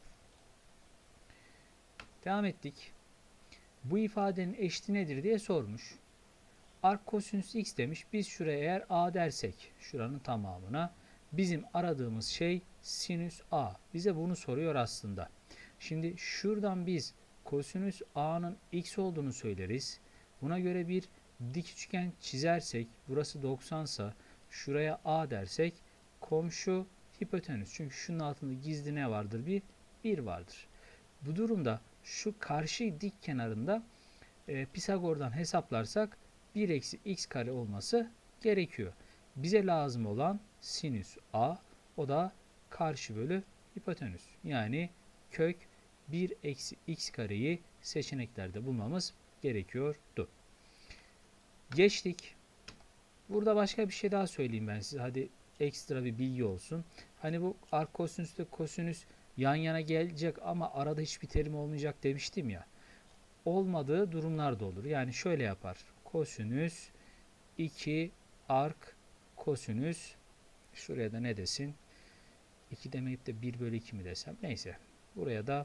Devam ettik. Bu ifadenin eşiti nedir diye sormuş. Arc kosinüs x demiş. Biz şuraya eğer a dersek şuranın tamamına bizim aradığımız şey sinüs a. Bize bunu soruyor aslında. Şimdi şuradan biz kosinüs a'nın x olduğunu söyleriz. Buna göre bir dik üçgen çizersek burası doksan ise şuraya a dersek komşu hipotenüs. Çünkü şunun altında gizli ne vardır? Bir, bir vardır. Bu durumda şu karşı dik kenarında e, Pisagor'dan hesaplarsak bir eksi x kare olması gerekiyor. Bize lazım olan sinüs a, o da karşı bölü hipotenüs. Yani kök bir eksi x kareyi seçeneklerde bulmamız gerekiyordu. Geçtik. Burada başka bir şey daha söyleyeyim ben size. Hadi ekstra bir bilgi olsun. Hani bu arc kosinüsle kosinüs yan yana gelecek ama arada hiçbir terim olmayacak demiştim ya. Olmadığı durumlar da olur. Yani şöyle yapar. Kosinüs iki arc kosinüs, şuraya da ne desin? iki demeyip de bir bölü iki mi desem? Neyse. Buraya da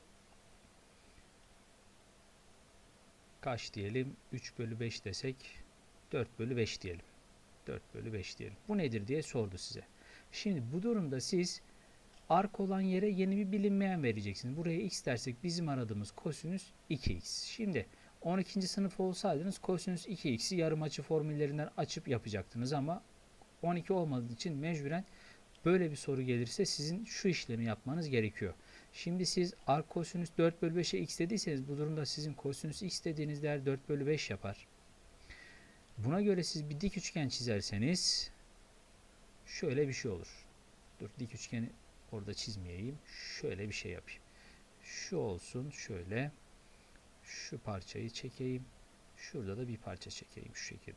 kaç diyelim? üç bölü beş desek dört bölü beş diyelim. dört bölü beş diyelim. Bu nedir diye sordu size. Şimdi bu durumda siz arc olan yere yeni bir bilinmeyen vereceksiniz. Buraya x dersek bizim aradığımız kosinüs iki x. Şimdi on ikinci sınıf olsaydınız kosinüs iki x'i yarım açı formüllerinden açıp yapacaktınız ama on iki olmadığı için mecburen böyle bir soru gelirse sizin şu işlemi yapmanız gerekiyor. Şimdi siz arc kosinüs dört bölü beş'e x dediyseniz bu durumda sizin kosinüs x dediğiniz değer dört bölü beş yapar. Buna göre siz bir dik üçgen çizerseniz şöyle bir şey olur. Dur, dik üçgeni orada çizmeyeyim. Şöyle bir şey yapayım. Şu olsun şöyle. Şu parçayı çekeyim. Şurada da bir parça çekeyim şu şekilde.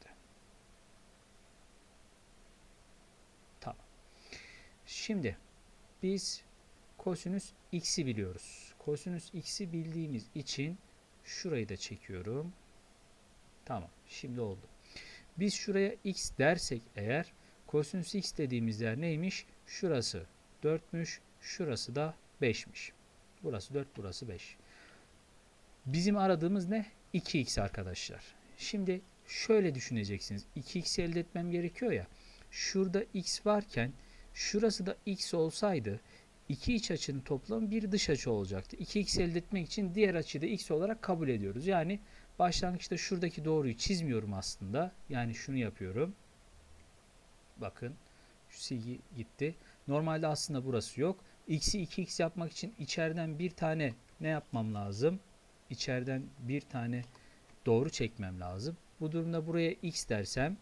Tamam. Şimdi biz kosinüs x'i biliyoruz. Kosinüs x'i bildiğimiz için şurayı da çekiyorum. Tamam. Şimdi oldu. Biz şuraya x dersek eğer kosinüs x dediğimiz yer neymiş? Şurası dört'müş. Şurası da beş'miş. Burası dört, burası beş. Bizim aradığımız ne? iki x arkadaşlar. Şimdi şöyle düşüneceksiniz. iki x'i elde etmem gerekiyor ya. Şurada x varken şurası da x olsaydı iki iç açının toplamı bir dış açı olacaktı. iki x elde etmek için diğer açıyı da x olarak kabul ediyoruz. Yani başlangıçta şuradaki doğruyu çizmiyorum aslında. Yani şunu yapıyorum. Bakın şu silgi gitti. Normalde aslında burası yok. X'i iki x yapmak için içeriden bir tane ne yapmam lazım? İçeriden bir tane doğru çekmem lazım. Bu durumda buraya x dersem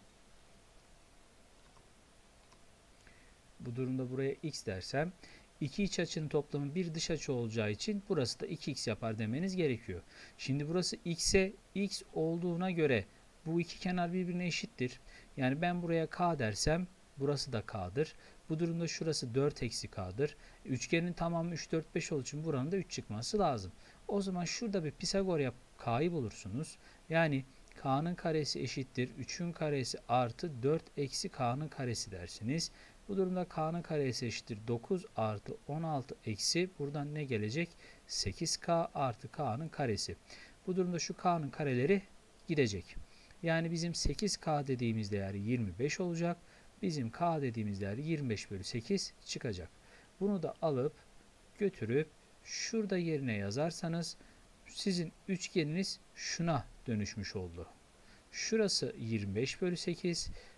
bu durumda buraya x dersem iki iç açının toplamı bir dış açı olacağı için burası da iki x yapar demeniz gerekiyor. Şimdi burası x'e x olduğuna göre bu iki kenar birbirine eşittir. Yani ben buraya k dersem burası da k'dır. Bu durumda şurası dört eksi k'dır. Üçgenin tamamı üç, dört, beş olduğu için buranın da üç çıkması lazım. O zaman şurada bir Pisagor yap, k'yı bulursunuz. Yani k'nın karesi eşittir üçün karesi artı dört eksi k'nın karesi dersiniz. Bu durumda k'nın karesi eşittir dokuz artı on altı eksi buradan ne gelecek? sekiz k artı k'nın karesi. Bu durumda şu k'nın kareleri gidecek. Yani bizim sekiz k dediğimiz değer yirmi beş olacak. Bizim k dediğimiz değer yirmi beş bölü sekiz çıkacak. Bunu da alıp götürüp şurada yerine yazarsanız sizin üçgeniniz şuna dönüşmüş oldu. Şurası yirmi beş bölü sekiz.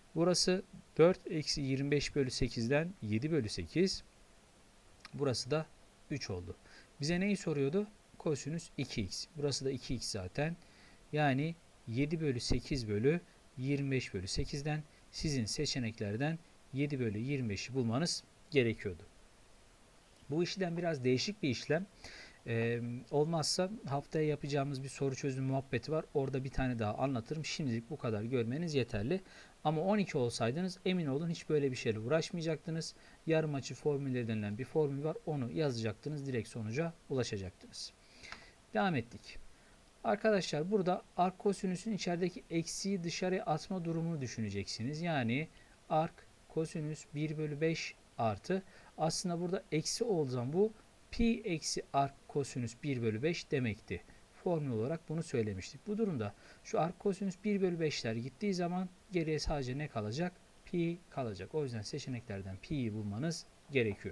Burası dört eksi yirmi beş bölü sekizden yedi bölü sekiz. Burası da üç oldu. Bize neyi soruyordu? Kosinüs iki x. Burası da iki x zaten. Yani yedi bölü sekiz bölü yirmi beş bölü sekizden sizin seçeneklerden yedi bölü yirmi beşi bulmanız gerekiyordu. Bu işlem biraz değişik bir işlem. Ee, olmazsa haftaya yapacağımız bir soru çözüm muhabbeti var. Orada bir tane daha anlatırım. Şimdilik bu kadar görmeniz yeterli. Ama on iki olsaydınız emin olun hiç böyle bir şeyle uğraşmayacaktınız. Yarım açı formülleri denilen bir formül var. Onu yazacaktınız. Direkt sonuca ulaşacaktınız. Devam ettik. Arkadaşlar burada ark kosinüsün içerideki eksiği dışarıya atma durumunu düşüneceksiniz. Yani ark kosinüs bir bölü beş artı, aslında burada eksi olduğu zaman bu pi eksi ark kosinüs bir bölü beş demekti. Formül olarak bunu söylemiştik. Bu durumda şu ark kosinüs bir bölü beşler gittiği zaman geriye sadece ne kalacak? Pi kalacak. O yüzden seçeneklerden pi'yi bulmanız gerekiyor.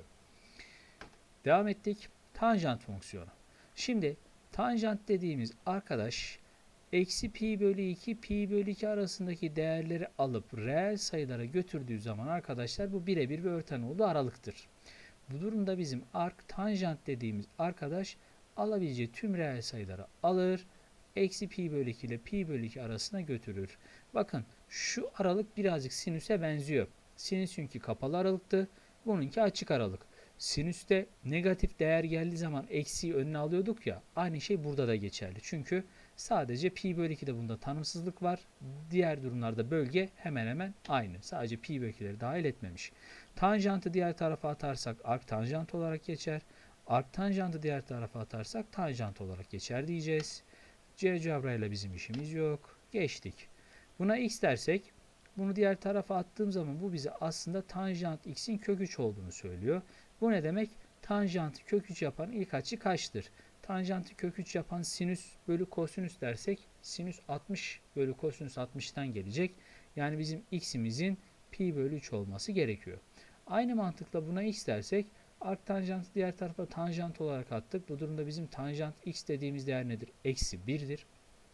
Devam ettik. Tanjant fonksiyonu. Şimdi tanjant dediğimiz arkadaş eksi pi bölü iki, pi bölü iki arasındaki değerleri alıp reel sayılara götürdüğü zaman arkadaşlar bu birebir bir örten olduğu aralıktır. Bu durumda bizim ark tanjant dediğimiz arkadaş alabileceği tüm reel sayıları alır, eksi pi bölü iki ile pi bölü iki arasına götürür. Bakın şu aralık birazcık sinüse benziyor. Sinüs çünkü kapalı aralıktı, bununki açık aralık. Sinüste negatif değer geldiği zaman eksiği önüne alıyorduk ya, aynı şey burada da geçerli. Çünkü sadece pi bölü iki'de bunda tanımsızlık var. Diğer durumlarda bölge hemen hemen aynı. Sadece pi bölü iki'leri dahil etmemiş. Tanjantı diğer tarafa atarsak ark tanjant olarak geçer. Ark tanjantı diğer tarafa atarsak tanjant olarak geçer diyeceğiz. GeoGebra ile bizim işimiz yok. Geçtik. Buna x dersek, bunu diğer tarafa attığım zaman bu bize aslında tanjant x'in kök üç olduğunu söylüyor. Bu ne demek? Tanjantı kök üç yapan ilk açı kaçtır? Tanjantı kök üç yapan sinüs bölü kosinüs dersek sinüs altmış bölü kosinüs altmış'tan gelecek. Yani bizim x'imizin pi bölü üç olması gerekiyor. Aynı mantıkla buna x dersek ark tanjantı diğer tarafa tanjant olarak attık. Bu durumda bizim tanjant x dediğimiz değer nedir? Eksi bir'dir.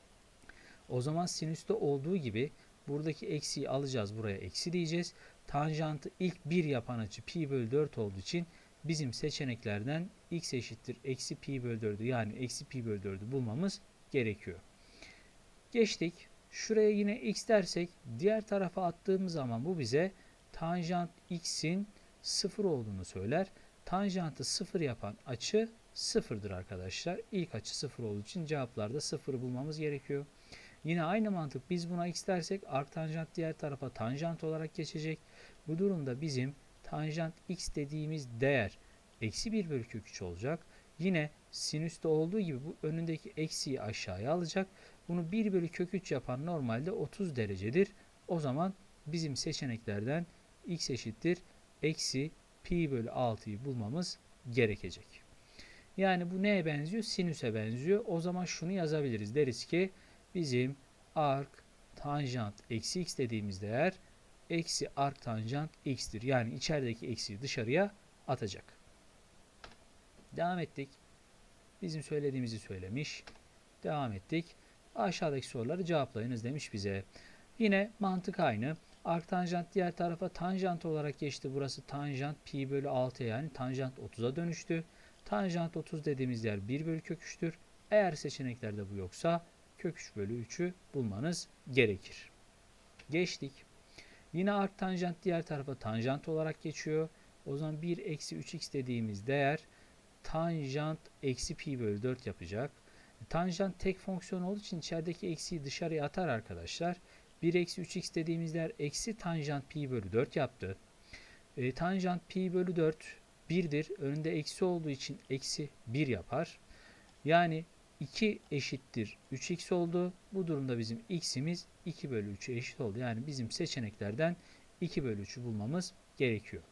O zaman sinüste olduğu gibi buradaki eksiyi alacağız, buraya eksi diyeceğiz. Tanjantı ilk bir yapan açı pi bölü dört olduğu için bizim seçeneklerden x eşittir eksi pi bölü dördü, yani eksi pi bölü dördü bulmamız gerekiyor. Geçtik. Şuraya yine x dersek diğer tarafa attığımız zaman bu bize tanjant x'in sıfır olduğunu söyler. Tanjantı sıfır yapan açı sıfır'dır arkadaşlar. İlk açı sıfır olduğu için cevaplarda sıfır'ı bulmamız gerekiyor. Yine aynı mantık, biz buna x dersek ark tanjant diğer tarafa tanjant olarak geçecek. Bu durumda bizim tanjant x dediğimiz değer eksi bir bölü kök üç olacak. Yine sinüste olduğu gibi bu önündeki eksiyi aşağıya alacak. Bunu bir bölü kök üç yapan normalde otuz derecedir. O zaman bizim seçeneklerden x eşittir eksi pi bölü altı'yı bulmamız gerekecek. Yani bu neye benziyor? Sinüse benziyor. O zaman şunu yazabiliriz. Deriz ki bizim ark tanjant eksi x dediğimiz değer eksi ark tanjant x'tir. Yani içerideki eksiyi dışarıya atacak. Devam ettik. Bizim söylediğimizi söylemiş. Devam ettik. Aşağıdaki soruları cevaplayınız demiş bize. Yine mantık aynı. Ark tanjant diğer tarafa tanjant olarak geçti. Burası tanjant pi bölü altı'ya, yani tanjant otuz'a dönüştü. Tanjant otuz dediğimiz yer bir bölü kök üç'tür. Eğer seçeneklerde bu yoksa kök üç bölü üç'ü bulmanız gerekir. Geçtik. Yine ark tanjant diğer tarafa tanjant olarak geçiyor. O zaman bir eksi üç x dediğimiz değer tanjant eksi pi bölü dört yapacak. Tanjant tek fonksiyon olduğu için içerideki eksiyi dışarıya atar arkadaşlar. bir eksi üç x dediğimiz değer eksi tanjant pi bölü dört yaptı. E, tanjant pi bölü dört bir'dir. Önünde eksi olduğu için eksi bir yapar. Yani iki eşittir üç x oldu. Bu durumda bizim x'imiz iki bölü üç'e eşit oldu. Yani bizim seçeneklerden iki bölü üç'ü bulmamız gerekiyor.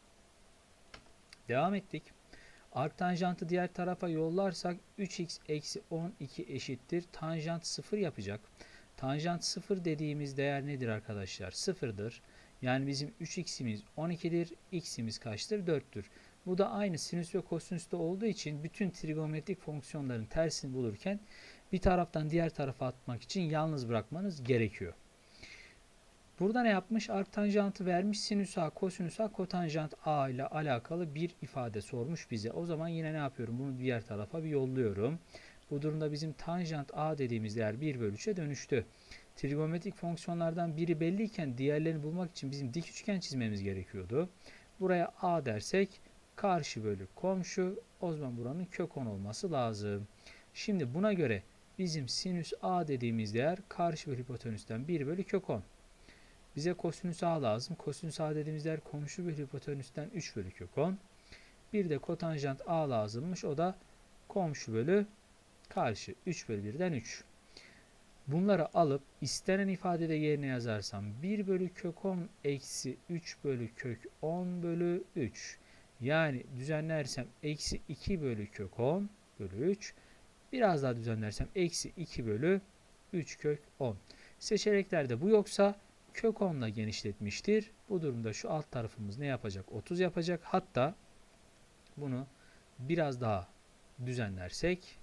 Devam ettik. Ark tanjantı diğer tarafa yollarsak üç x eksi on iki eşittir tanjant sıfır yapacak. Tanjant sıfır dediğimiz değer nedir arkadaşlar? sıfır'dır. Yani bizim üç x'imiz on iki'dir. X'imiz kaçtır? dört'tür. Bu da aynı sinüs ve kosinüste olduğu için bütün trigonometrik fonksiyonların tersini bulurken bir taraftan diğer tarafa atmak için yalnız bırakmanız gerekiyor. Burada ne yapmış? Arctanjantı vermiş. Sinüs A, kosinüs A, kotanjant A ile alakalı bir ifade sormuş bize. O zaman yine ne yapıyorum? Bunu diğer tarafa bir yolluyorum. Bu durumda bizim tanjant A dediğimiz değer bir bölü üçe dönüştü. Trigonometrik fonksiyonlardan biri belliyken diğerlerini bulmak için bizim dik üçgen çizmemiz gerekiyordu. Buraya A dersek karşı bölü komşu, o zaman buranın kök on olması lazım. Şimdi buna göre bizim sinüs A dediğimiz değer karşı bölü hipotenüsten bir bölü kök on. Bize kosinüs A lazım. Kosinüs A dediğimiz değer komşu bölü hipotenüsten üç bölü kök on. Bir de kotanjant A lazımmış. O da komşu bölü karşı üç bölü birden üç. Bunları alıp istenen ifadede yerine yazarsam bir bölü kök on eksi üç bölü kök on bölü üç. Yani düzenlersem eksi iki bölü kök on bölü üç. Biraz daha düzenlersem eksi iki bölü üç kök on. Seçeneklerde bu yoksa kök on ile genişletmiştir. Bu durumda şu alt tarafımız ne yapacak? otuz yapacak. Hatta bunu biraz daha düzenlersek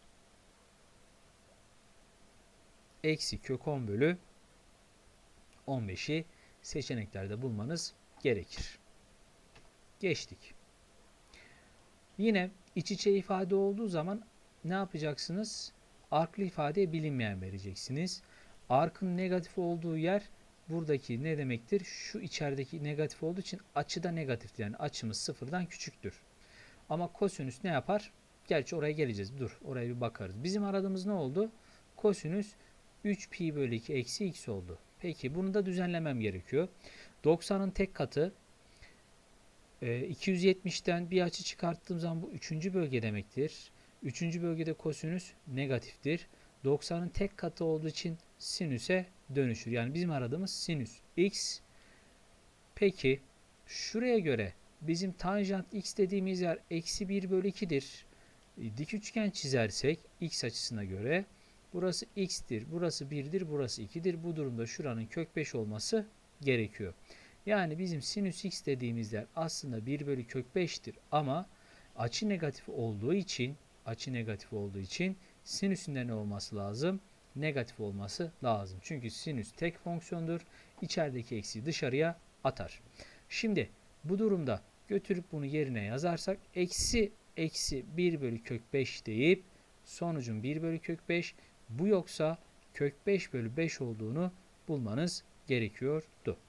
eksi kök on bölü on beşi seçeneklerde bulmanız gerekir. Geçtik. Yine iç içe ifade olduğu zaman ne yapacaksınız? Arklı ifadeye bilinmeyen vereceksiniz. Arkın negatif olduğu yer buradaki ne demektir? Şu içerideki negatif olduğu için açı da negatiftir. Yani açımız sıfırdan küçüktür. Ama kosinüs ne yapar? Gerçi oraya geleceğiz. Dur, oraya bir bakarız. Bizim aradığımız ne oldu? Kosinüs üç pi bölü iki eksi x oldu. Peki bunu da düzenlemem gerekiyor. doksanın tek katı iki yüz yetmişten bir açı çıkarttığım zaman bu üçüncü bölge demektir. üçüncü bölgede kosinüs negatiftir. doksanın tek katı olduğu için sinüse dönüşür. Yani bizim aradığımız sinüs x. Peki şuraya göre bizim tanjant x dediğimiz yer eksi bir bölü iki'dir. Dik üçgen çizersek x açısına göre burası x'tir, burası bir'dir, burası iki'dir. Bu durumda şuranın kök beş olması gerekiyor. Yani bizim sinüs x dediğimiz yer aslında bir bölü kök beş'tir ama açı negatif olduğu için açı negatif olduğu için sinüsünde ne olması lazım? Negatif olması lazım. Çünkü sinüs tek fonksiyondur. İçerideki eksiği dışarıya atar. Şimdi bu durumda götürüp bunu yerine yazarsak eksi eksi bir bölü kök beş deyip sonucun bir bölü kök beş, bu yoksa kök beş bölü beş olduğunu bulmanız gerekiyordu.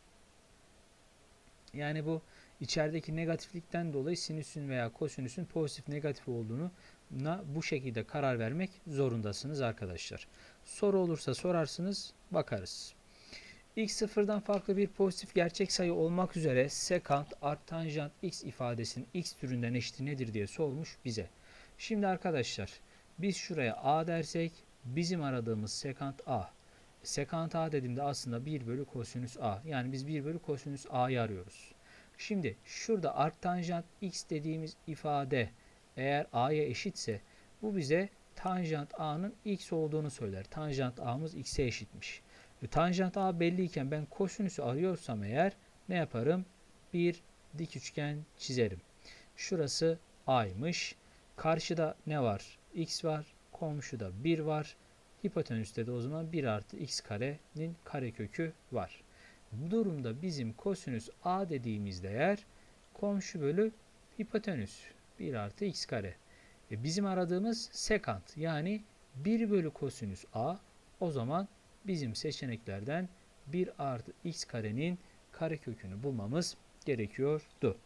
Yani bu içerideki negatiflikten dolayı sinüsün veya kosinüsün pozitif negatif olduğunu bu şekilde karar vermek zorundasınız arkadaşlar. Soru olursa sorarsınız, bakarız. X sıfırdan farklı bir pozitif gerçek sayı olmak üzere sekant arctanjant x ifadesinin x türünden eşiti nedir diye sormuş bize. Şimdi arkadaşlar biz şuraya a dersek bizim aradığımız sekant a. Sekant a dediğimde aslında bir bölü kosinüs a. Yani biz bir bölü kosinüs a'yı arıyoruz. Şimdi şurada arctanjant x dediğimiz ifade eğer a'ya eşitse bu bize tanjant a'nın x olduğunu söyler. Tanjant a'mız x'e eşitmiş. E, tanjant a belliyken ben kosinüsü arıyorsam eğer ne yaparım? Bir dik üçgen çizerim. Şurası a'ymış. Karşıda ne var? X var. Komşuda bir var. Hipotenüste de o zaman bir artı x karenin karekökü var. Bu durumda bizim kosinüs a dediğimiz değer komşu bölü hipotenüs bir artı x kare. E bizim aradığımız sekant yani bir bölü kosinüs a. O zaman bizim seçeneklerden bir artı x karenin karekökünü bulmamız gerekiyordu.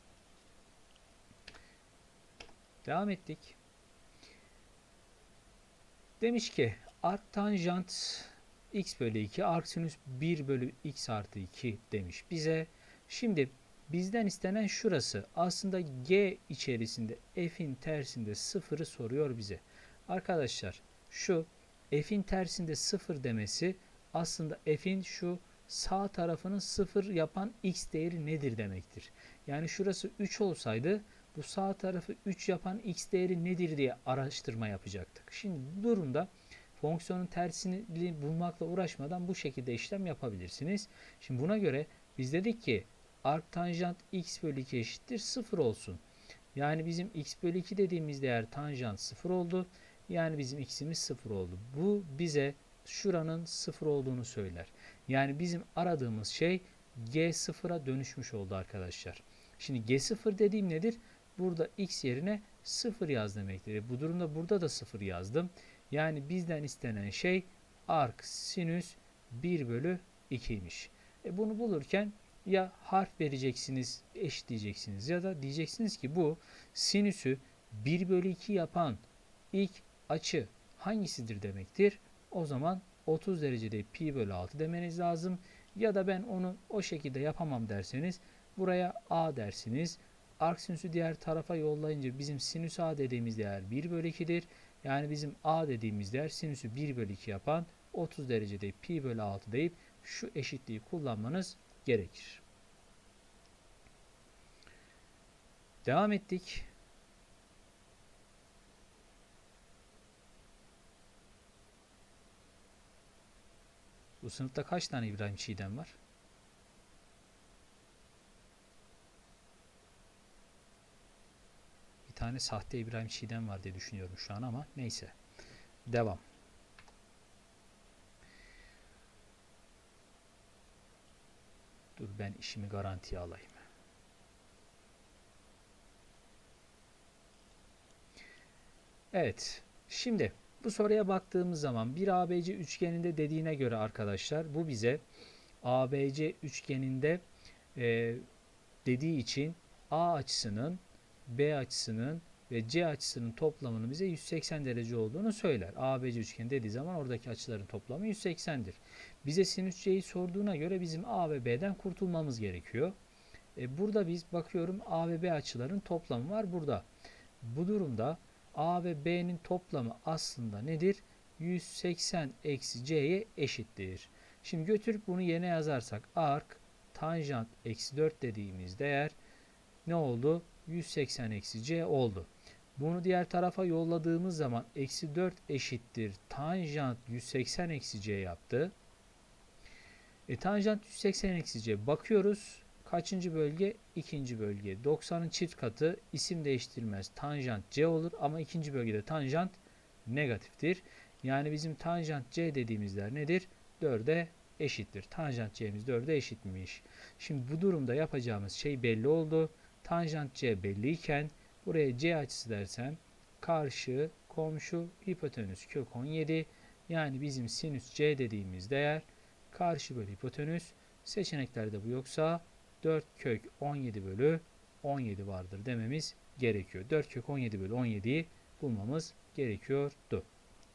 Devam ettik. Demiş ki arctanjant x bölü iki, arcsinüs bir bölü x artı iki demiş bize. Şimdi bizden istenen şurası. Aslında g içerisinde f'in tersinde sıfırı soruyor bize. Arkadaşlar şu f'in tersinde sıfır demesi aslında f'in şu sağ tarafının sıfır yapan x değeri nedir demektir. Yani şurası üç olsaydı bu sağ tarafı üç yapan x değeri nedir diye araştırma yapacaktık. Şimdi bu durumda fonksiyonun tersini bulmakla uğraşmadan bu şekilde işlem yapabilirsiniz. Şimdi buna göre biz dedik ki arctanjant x bölü iki eşittir sıfır olsun. Yani bizim x bölü iki dediğimiz değer tanjant sıfır oldu. Yani bizim x'imiz sıfır oldu. Bu bize şuranın sıfır olduğunu söyler. Yani bizim aradığımız şey G sıfıra dönüşmüş oldu arkadaşlar. Şimdi G sıfır dediğim nedir? Burada x yerine sıfır yaz demektir. Bu durumda burada da sıfır yazdım. Yani bizden istenen şey arc sinüs bir bölü ikiymiş. E bunu bulurken ya harf vereceksiniz, eşitleyeceksiniz ya da diyeceksiniz ki bu sinüsü bir bölü iki yapan ilk açı hangisidir demektir. O zaman otuz derecede pi bölü altı demeniz lazım. Ya da ben onu o şekilde yapamam derseniz buraya a dersiniz. Arc sinüsü diğer tarafa yollayınca bizim sinüs a dediğimiz değer bir bölü iki'dir. Yani bizim a dediğimiz değer sinüsü bir bölü iki yapan otuz derecede pi bölü altı deyip şu eşitliği kullanmanız gerekir. Devam ettik. Bu sınıfta kaç tane İbrahim Çiğdem var? Bir tane sahte İbrahim Çiğdem var diye düşünüyorum şu an ama neyse. Devam. Dur ben işimi garantiye alayım. Evet. Şimdi bu soruya baktığımız zaman bir A B C üçgeninde dediğine göre arkadaşlar bu bize A B C üçgeninde e, dediği için A açısının, B açısının ve C açısının toplamının bize yüz seksen derece olduğunu söyler. A B C üçgeni dediği zaman oradaki açıların toplamı yüz seksen'dir. Bize sinüs C'yi sorduğuna göre bizim A ve B'den kurtulmamız gerekiyor. E, burada biz bakıyorum A ve B açıların toplamı var burada. Bu durumda A ve B'nin toplamı aslında nedir? yüz seksen eksi C'ye eşittir. Şimdi götürüp bunu yerine yazarsak arc tanjant eksi dört dediğimiz değer ne oldu? yüz seksen eksi C oldu. Bunu diğer tarafa yolladığımız zaman eksi dört eşittir tanjant yüz seksen eksi C yaptı. E, tanjant yüz seksen eksi C bakıyoruz. Kaçıncı bölge? İkinci bölge. doksan'ın çift katı isim değiştirmez. Tanjant C olur ama ikinci bölgede tanjant negatiftir. Yani bizim tanjant C dediğimiz değer nedir? dört'e eşittir. Tanjant C'miz dört'e eşitmiş. Şimdi bu durumda yapacağımız şey belli oldu. Tanjant C belliyken buraya C açısı dersem karşı, komşu, hipotenüs kök on yedi. Yani bizim sinüs C dediğimiz değer karşı bölü hipotenüs. Seçeneklerde bu yoksa dört kök on yedi bölü on yedi vardır dememiz gerekiyor. dört kök on yedi bölü on yedi'yi bulmamız gerekiyordu.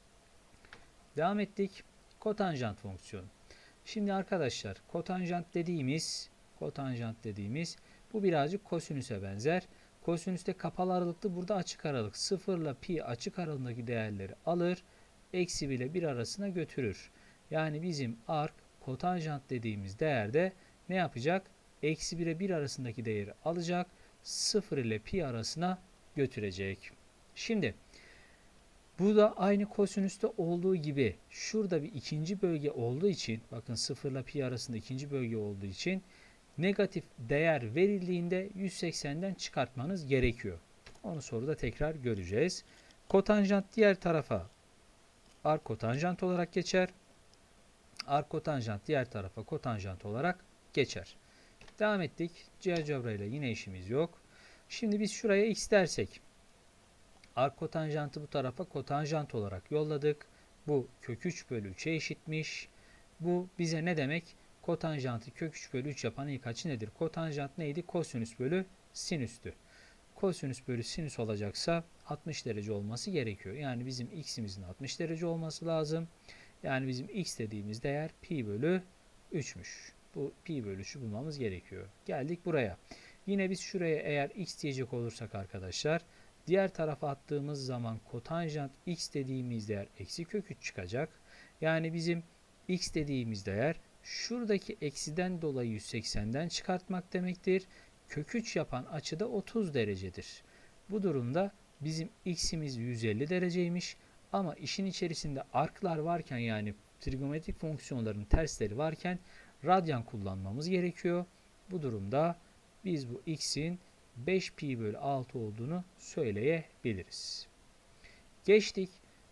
Devam ettik. Kotanjant fonksiyonu. Şimdi arkadaşlar kotanjant dediğimiz kotanjant dediğimiz bu birazcık kosinüse benzer. Kosinüste kapalı aralıklı, burada açık aralık. sıfır ile pi açık aralığındaki değerleri alır. Eksi bir ile bir arasına götürür. Yani bizim arc kotanjant dediğimiz değerde ne yapacak? Eksi bir ile bir arasındaki değeri alacak. sıfır ile pi arasına götürecek. Şimdi bu da aynı kosinüste olduğu gibi şurada bir ikinci bölge olduğu için, bakın sıfır ile pi arasında ikinci bölge olduğu için negatif değer verildiğinde yüz seksen'den çıkartmanız gerekiyor. Onu soruda tekrar göreceğiz. Kotanjant diğer tarafa arc kotanjant olarak geçer. Arc kotanjant diğer tarafa kotanjant olarak geçer. Devam ettik. GeoGebra ile yine işimiz yok. Şimdi biz şuraya x dersek arc kotanjantı bu tarafa kotanjant olarak yolladık. Bu kök üç bölü üç'e eşitmiş. Bu bize ne demek? Kotanjantı kök üç bölü üç yapan ilk açı nedir? Kotanjant neydi? Kosinüs bölü sinüstü. Kosinüs bölü sinüs olacaksa altmış derece olması gerekiyor. Yani bizim x'imizin altmış derece olması lazım. Yani bizim x dediğimiz değer pi bölü üç'müş. Bu pi bölü üç'ü bulmamız gerekiyor. Geldik buraya. Yine biz şuraya eğer x diyecek olursak arkadaşlar, diğer tarafa attığımız zaman kotanjant x dediğimiz değer eksi kök üç çıkacak. Yani bizim x dediğimiz değer şuradaki eksiden dolayı yüz seksen'den çıkartmak demektir. Kök üç yapan açı da otuz derecedir. Bu durumda bizim x'imiz yüz elli dereceymiş. Ama işin içerisinde arklar varken, yani trigonometrik fonksiyonların tersleri varken radyan kullanmamız gerekiyor. Bu durumda biz bu x'in beş pi bölü altı olduğunu söyleyebiliriz. Geçtik.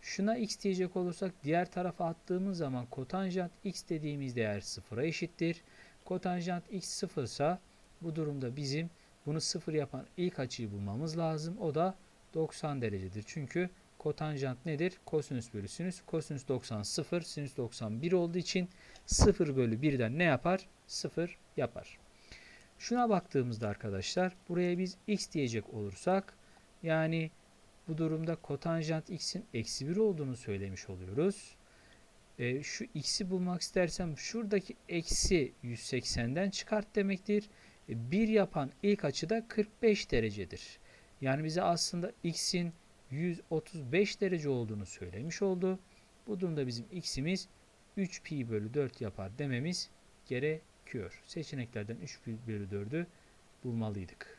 Şuna x diyecek olursak diğer tarafa attığımız zaman kotanjant x dediğimiz değer sıfıra eşittir. Kotanjant x sıfırsa bu durumda bizim bunu sıfır yapan ilk açıyı bulmamız lazım. O da doksan derecedir. Çünkü kotanjant nedir? Kosinüs bölü sinüs. Kosinüs doksan sıfır, sinüs doksan bir olduğu için sıfır bölü birden ne yapar? sıfır yapar. Şuna baktığımızda arkadaşlar buraya biz x diyecek olursak yani bu durumda kotanjant x'in eksi bir olduğunu söylemiş oluyoruz. E, şu x'i bulmak istersem şuradaki eksi yüz seksenden çıkart demektir. E, bir yapan ilk açı da kırk beş derecedir. Yani bize aslında x'in yüz otuz beş derece olduğunu söylemiş oldu. Bu durumda bizim x'imiz üç pi bölü dört yapar dememiz gerekiyor. Seçeneklerden üç pi bölü dördü bulmalıydık.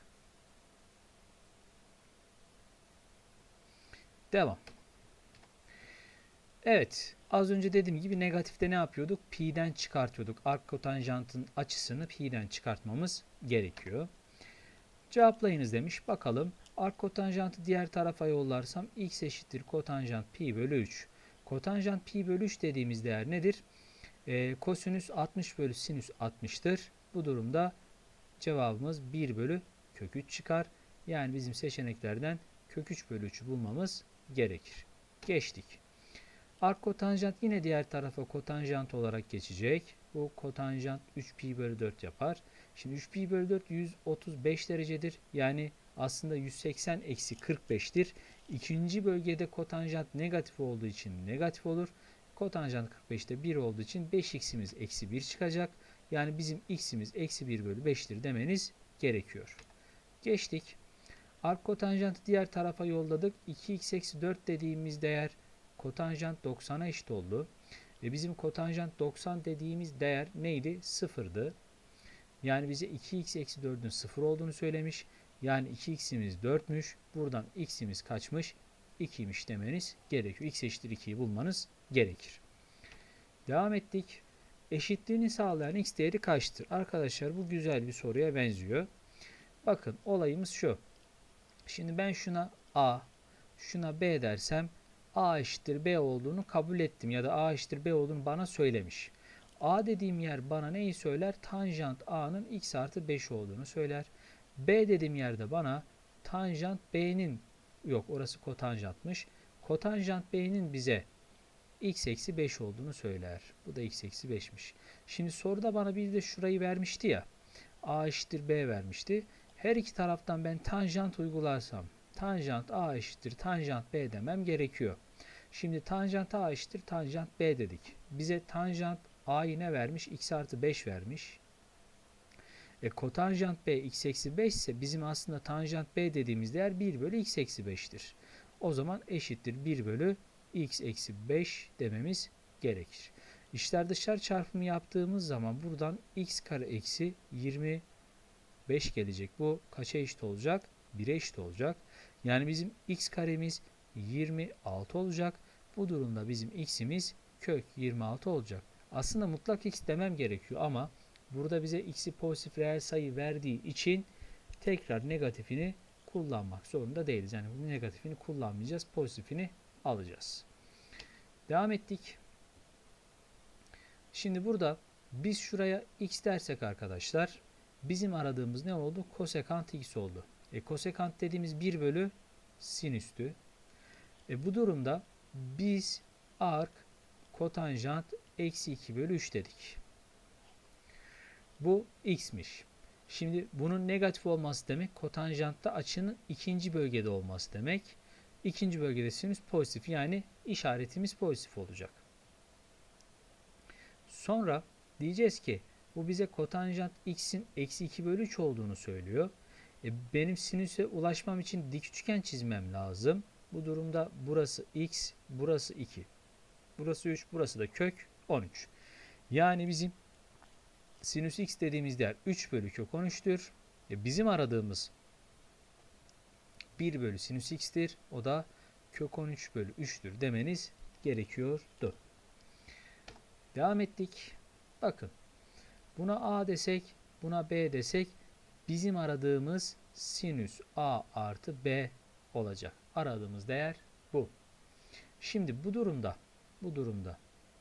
Devam. Evet. Az önce dediğim gibi negatifte ne yapıyorduk? Pi'den çıkartıyorduk. Ark kotanjantın açısını pi'den çıkartmamız gerekiyor. Cevaplayınız demiş. Bakalım. Ark kotanjantı diğer tarafa yollarsam x eşittir kotanjant pi bölü üç. Kotanjant pi bölü üç dediğimiz değer nedir? E, kosinüs altmış bölü sinüs altmış'tır. Bu durumda cevabımız bir bölü kök üç çıkar. Yani bizim seçeneklerden kök üç bölü üç'ü bulmamız gerekir. Geçtik. Ark kotanjant yine diğer tarafa kotanjant olarak geçecek. Bu kotanjant üç pi bölü dört yapar. Şimdi üç pi bölü dört yüz otuz beş derecedir. Yani aslında yüz seksen eksi kırk beş'tir. İkinci bölgede kotanjant negatif olduğu için negatif olur. Kotanjant kırk beş'te bir olduğu için beş x'imiz eksi bir çıkacak. Yani bizim x'imiz eksi bir bölü beş'tir demeniz gerekiyor. Geçtik. Ark kotanjantı diğer tarafa yolladık. iki x eksi dört dediğimiz değer kotanjant doksan'a eşit oldu. Ve bizim kotanjant doksan dediğimiz değer neydi? sıfır'dı. Yani bize iki x eksi dörd'ün sıfır olduğunu söylemiş. Yani iki x'imiz dört'müş. Buradan x'imiz kaçmış? iki'ymiş demeniz gerekiyor. X eşittir iki'yi bulmanız gerekir. Devam ettik. Eşitliğini sağlayan x değeri kaçtır? Arkadaşlar bu güzel bir soruya benziyor. Bakın olayımız şu. Şimdi ben şuna a, şuna b dersem a eşittir b olduğunu kabul ettim ya da a eşittir b olduğunu bana söylemiş. A dediğim yer bana neyi söyler? Tanjant a'nın x artı beş olduğunu söyler. B dediğim yerde bana tanjant b'nin, yok orası kotanjantmış. Kotanjant b'nin bize x eksi beş olduğunu söyler. Bu da x eksi beş'miş. Şimdi soruda bana bir de şurayı vermişti ya. A eşittir b vermişti. Her iki taraftan ben tanjant uygularsam tanjant a eşittir tanjant b demem gerekiyor. Şimdi tanjant a eşittir tanjant b dedik. Bize tanjant a'yı ne vermiş? X artı beş vermiş. E, kotanjant b x eksi beş ise bizim aslında tanjant b dediğimiz değer bir bölü x eksi beş'tir. O zaman eşittir bir bölü x eksi beş dememiz gerekir. İçler dışlar çarpımı yaptığımız zaman buradan x kare eksi yirmi beş gelecek. Bu kaça eşit olacak? bir'e eşit olacak. Yani bizim x karemiz yirmi altı olacak. Bu durumda bizim x'imiz kök yirmi altı olacak. Aslında mutlak x demem gerekiyor ama burada bize x'i pozitif reel sayı verdiği için tekrar negatifini kullanmak zorunda değiliz. Yani bu negatifini kullanmayacağız. Pozitifini alacağız. Devam ettik. Şimdi burada biz şuraya x dersek arkadaşlar bizim aradığımız ne oldu? Kosekant x oldu. E, kosekant dediğimiz bir bölü sinüstü. E, bu durumda biz ark kotanjant eksi iki bölü üç dedik. Bu x'miş. Şimdi bunun negatif olması demek kotanjantta açının ikinci bölgede olması demek. İkinci bölgede sinüs pozitif, yani işaretimiz pozitif olacak. Sonra diyeceğiz ki bu bize kotanjant x'in eksi iki bölü üç olduğunu söylüyor. E, benim sinüse ulaşmam için dik üçgen çizmem lazım. Bu durumda burası x, burası iki. Burası üç, burası da kök on üç. Yani bizim sinüs x dediğimiz değer üç bölü kök on üç'tür. E, bizim aradığımız bir bölü sinüs x'tir. O da kök on üç bölü üç'tür demeniz gerekiyordu. Devam ettik. Bakın. Buna a desek, buna b desek bizim aradığımız sinüs a artı b olacak. Aradığımız değer bu. Şimdi bu durumda bu durumda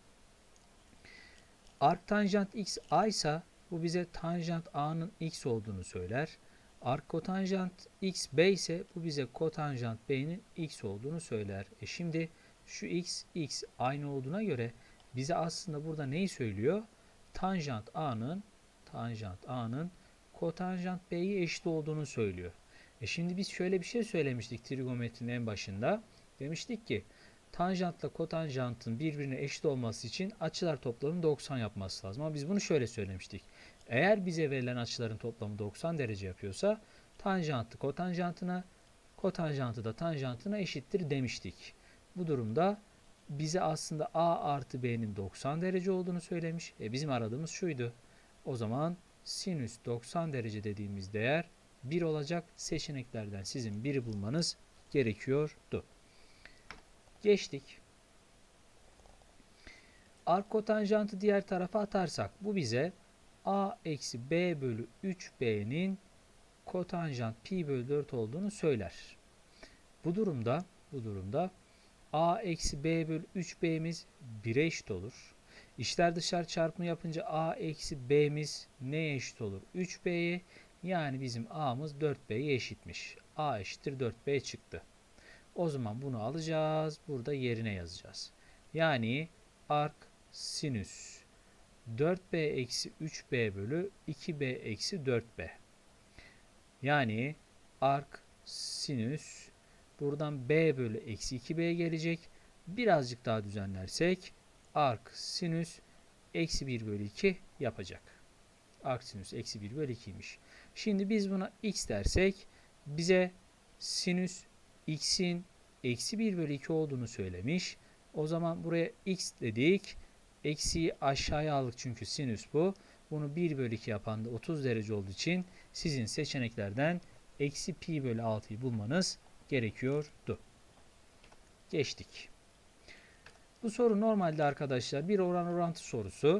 arctanjant x a ise bu bize tanjant a'nın x olduğunu söyler. Arckotanjant x b ise bu bize kotanjant b'nin x olduğunu söyler. E şimdi şu x, x aynı olduğuna göre bize aslında burada neyi söylüyor? Tanjant a'nın tanjant a'nın kotanjant b'ye eşit olduğunu söylüyor. E şimdi biz şöyle bir şey söylemiştik trigonometrinin en başında. Demiştik ki tanjantla kotanjantın birbirine eşit olması için açılar toplamı doksan yapması lazım. Ama biz bunu şöyle söylemiştik. Eğer bize verilen açıların toplamı doksan derece yapıyorsa tanjantı kotanjantına, kotanjantı da tanjantına eşittir demiştik. Bu durumda bize aslında a artı b'nin doksan derece olduğunu söylemiş. E bizim aradığımız şuydu. O zaman sinüs doksan derece dediğimiz değer bir olacak. Seçeneklerden sizin biri bulmanız gerekiyordu. Geçtik. Arkotanjantı diğer tarafa atarsak bu bize a eksi b bölü üç b'nin kotanjant pi bölü dört olduğunu söyler. Bu durumda bu durumda a eksi b bölü üç b'miz bire eşit olur. İçler dışlar çarpımı yapınca a eksi b'miz neye eşit olur? üç b'ye. Yani bizim a'mız dört b'ye eşitmiş. A eşittir dört b çıktı. O zaman bunu alacağız. Burada yerine yazacağız. Yani arc sinüs dört b eksi üç b bölü iki b eksi dört b. Yani arc sinüs buradan b bölü eksi iki b gelecek. Birazcık daha düzenlersek arc sinüs eksi bir bölü iki yapacak. Arc sinüs eksi bir bölü ikiymiş. Şimdi biz buna x dersek bize sinüs x'in eksi bir bölü iki olduğunu söylemiş. O zaman buraya x dedik. Eksiyi aşağıya aldık çünkü sinüs bu. Bunu bir bölü iki yapan da otuz derece olduğu için sizin seçeneklerden eksi pi bölü altıyı bulmanız gerekiyordu. Geçtik. Bu soru normalde arkadaşlar bir oran orantı sorusu.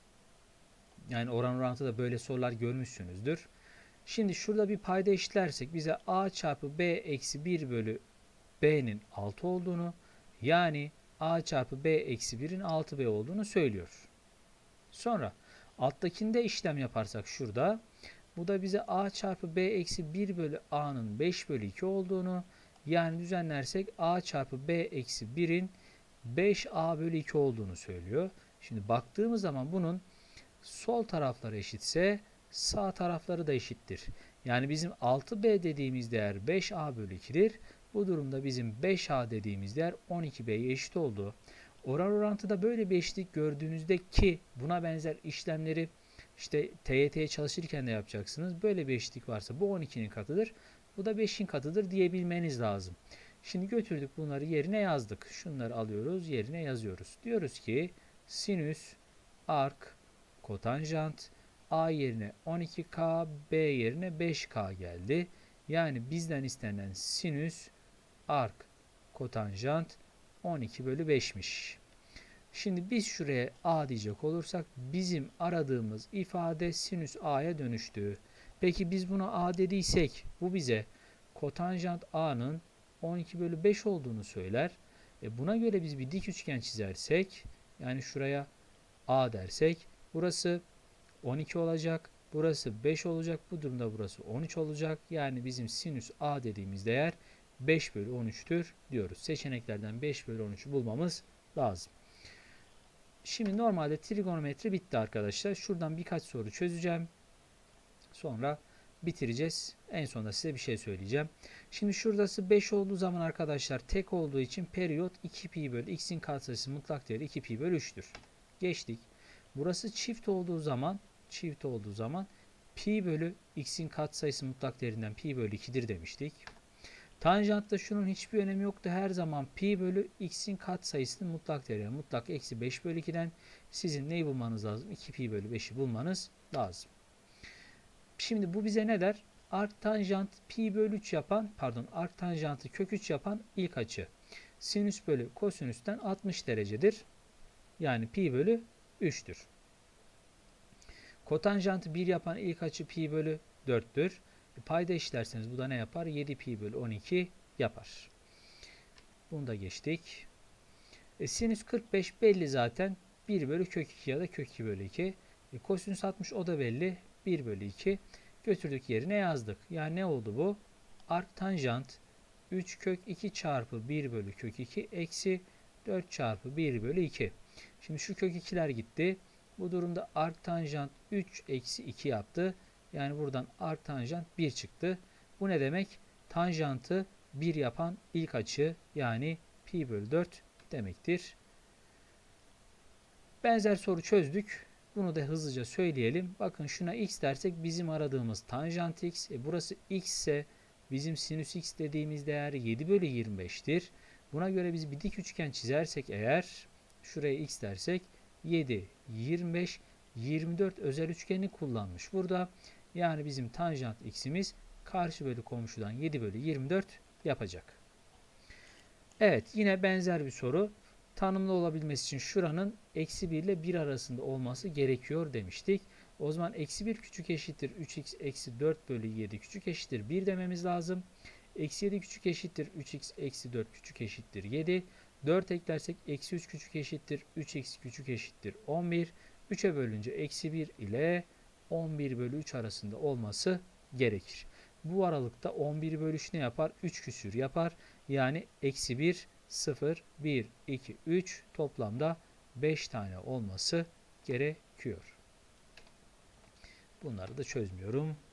Yani oran orantı da böyle sorular görmüşsünüzdür. Şimdi şurada bir payda eşitlersek bize a çarpı b eksi bir bölü b'nin altı olduğunu, yani a çarpı b eksi birin altı b olduğunu söylüyor. Sonra alttakinde işlem yaparsak şurada, bu da bize a çarpı b eksi bir bölü a'nın beş bölü iki olduğunu, yani düzenlersek a çarpı b eksi birin beş a bölü iki olduğunu söylüyor. Şimdi baktığımız zaman bunun sol tarafları eşitse sağ tarafları da eşittir. Yani bizim altı b dediğimiz değer beş a bölü iki'dir. Bu durumda bizim beş a dediğimiz değer on iki b'ye eşit oldu. Oran orantıda böyle bir eşitlik gördüğünüzde, ki buna benzer işlemleri işte T Y T'ye çalışırken de yapacaksınız. Böyle bir eşitlik varsa bu on iki'nin katıdır. Bu da beş'in katıdır diyebilmeniz lazım. Şimdi götürdük bunları yerine yazdık. Şunları alıyoruz, yerine yazıyoruz. Diyoruz ki sinüs arc kotanjant a yerine on iki k, b yerine beş k geldi. Yani bizden istenen sinüs arc kotanjant on iki bölü beş'miş. Şimdi biz şuraya a diyecek olursak bizim aradığımız ifade sinüs a'ya dönüştü. Peki biz buna a dediysek bu bize kotanjant a'nın on iki bölü beş olduğunu söyler. E buna göre biz bir dik üçgen çizersek, yani şuraya a dersek, burası on iki olacak, burası beş olacak, bu durumda burası on üç olacak. Yani bizim sinüs a dediğimiz değer beş bölü on üç'tür diyoruz. Seçeneklerden beş bölü on üç'ü bulmamız lazım. Şimdi normalde trigonometri bitti arkadaşlar. Şuradan birkaç soru çözeceğim. Sonra bitireceğiz. En sonunda size bir şey söyleyeceğim. Şimdi şuradası beş olduğu zaman arkadaşlar tek olduğu için periyot iki pi bölü x'in katsayısı mutlak değeri iki pi bölü üç'tür. Geçtik. Burası çift olduğu zaman çift olduğu zaman pi bölü x'in katsayısı mutlak değerinden pi bölü iki'dir demiştik. Tanjantta şunun hiçbir önemi yoktu. Her zaman pi bölü x'in katsayısının mutlak değeri. Yani mutlak eksi beş bölü iki'den sizin neyi bulmanız lazım? iki pi bölü beş'i bulmanız lazım. Şimdi bu bize ne der? Arctanjant pi bölü üç yapan, pardon arctanjantı kök üç yapan ilk açı sinüs bölü kosinüsten altmış derecedir. Yani pi bölü üç'tür. Kotanjantı bir yapan ilk açı pi bölü dört'tür. E, payda eşitlerseniz bu da ne yapar? yedi pi bölü on iki yapar. Bunu da geçtik. E, sinüs kırk beş belli zaten. bir bölü kök iki ya da kök iki bölü iki. E, kosinüs altmış o da belli. bir bölü iki. Götürdük yerine yazdık. Yani ne oldu bu? Arktanjant üç kök iki çarpı bir bölü kök iki eksi dört çarpı bir bölü iki. Şimdi şu kök ikiler gitti. Bu durumda arktanjant üç eksi iki yaptı. Yani buradan arktanjant bir çıktı. Bu ne demek? Tanjantı bir yapan ilk açı yani pi bölü dört demektir. Benzer soru çözdük. Bunu da hızlıca söyleyelim. Bakın şuna x dersek bizim aradığımız tanjant x. E burası x ise bizim sinüs x dediğimiz değer yedi bölü yirmi beş'tir. Buna göre biz bir dik üçgen çizersek eğer şuraya x dersek yedi, yirmi beş, yirmi dört özel üçgeni kullanmış burada. Yani bizim tanjant x'imiz karşı bölü komşudan yedi bölü yirmi dört yapacak. Evet, yine benzer bir soru. Tanımlı olabilmesi için şuranın eksi bir ile bir arasında olması gerekiyor demiştik. O zaman eksi bir küçük eşittir üç x eksi dört bölü yedi küçük eşittir bir dememiz lazım. Eksi yedi küçük eşittir üç x eksi dört küçük eşittir yedi. dört eklersek eksi üç küçük eşittir üç x küçük eşittir on bir. üçe bölünce eksi bir ile on bir bölü üç arasında olması gerekir. Bu aralıkta on bir bölü üç ne yapar? üç küsür yapar. Yani eksi bir, sıfır, bir, iki, üç toplamda beş tane olması gerekiyor. Bunları da çözmüyorum.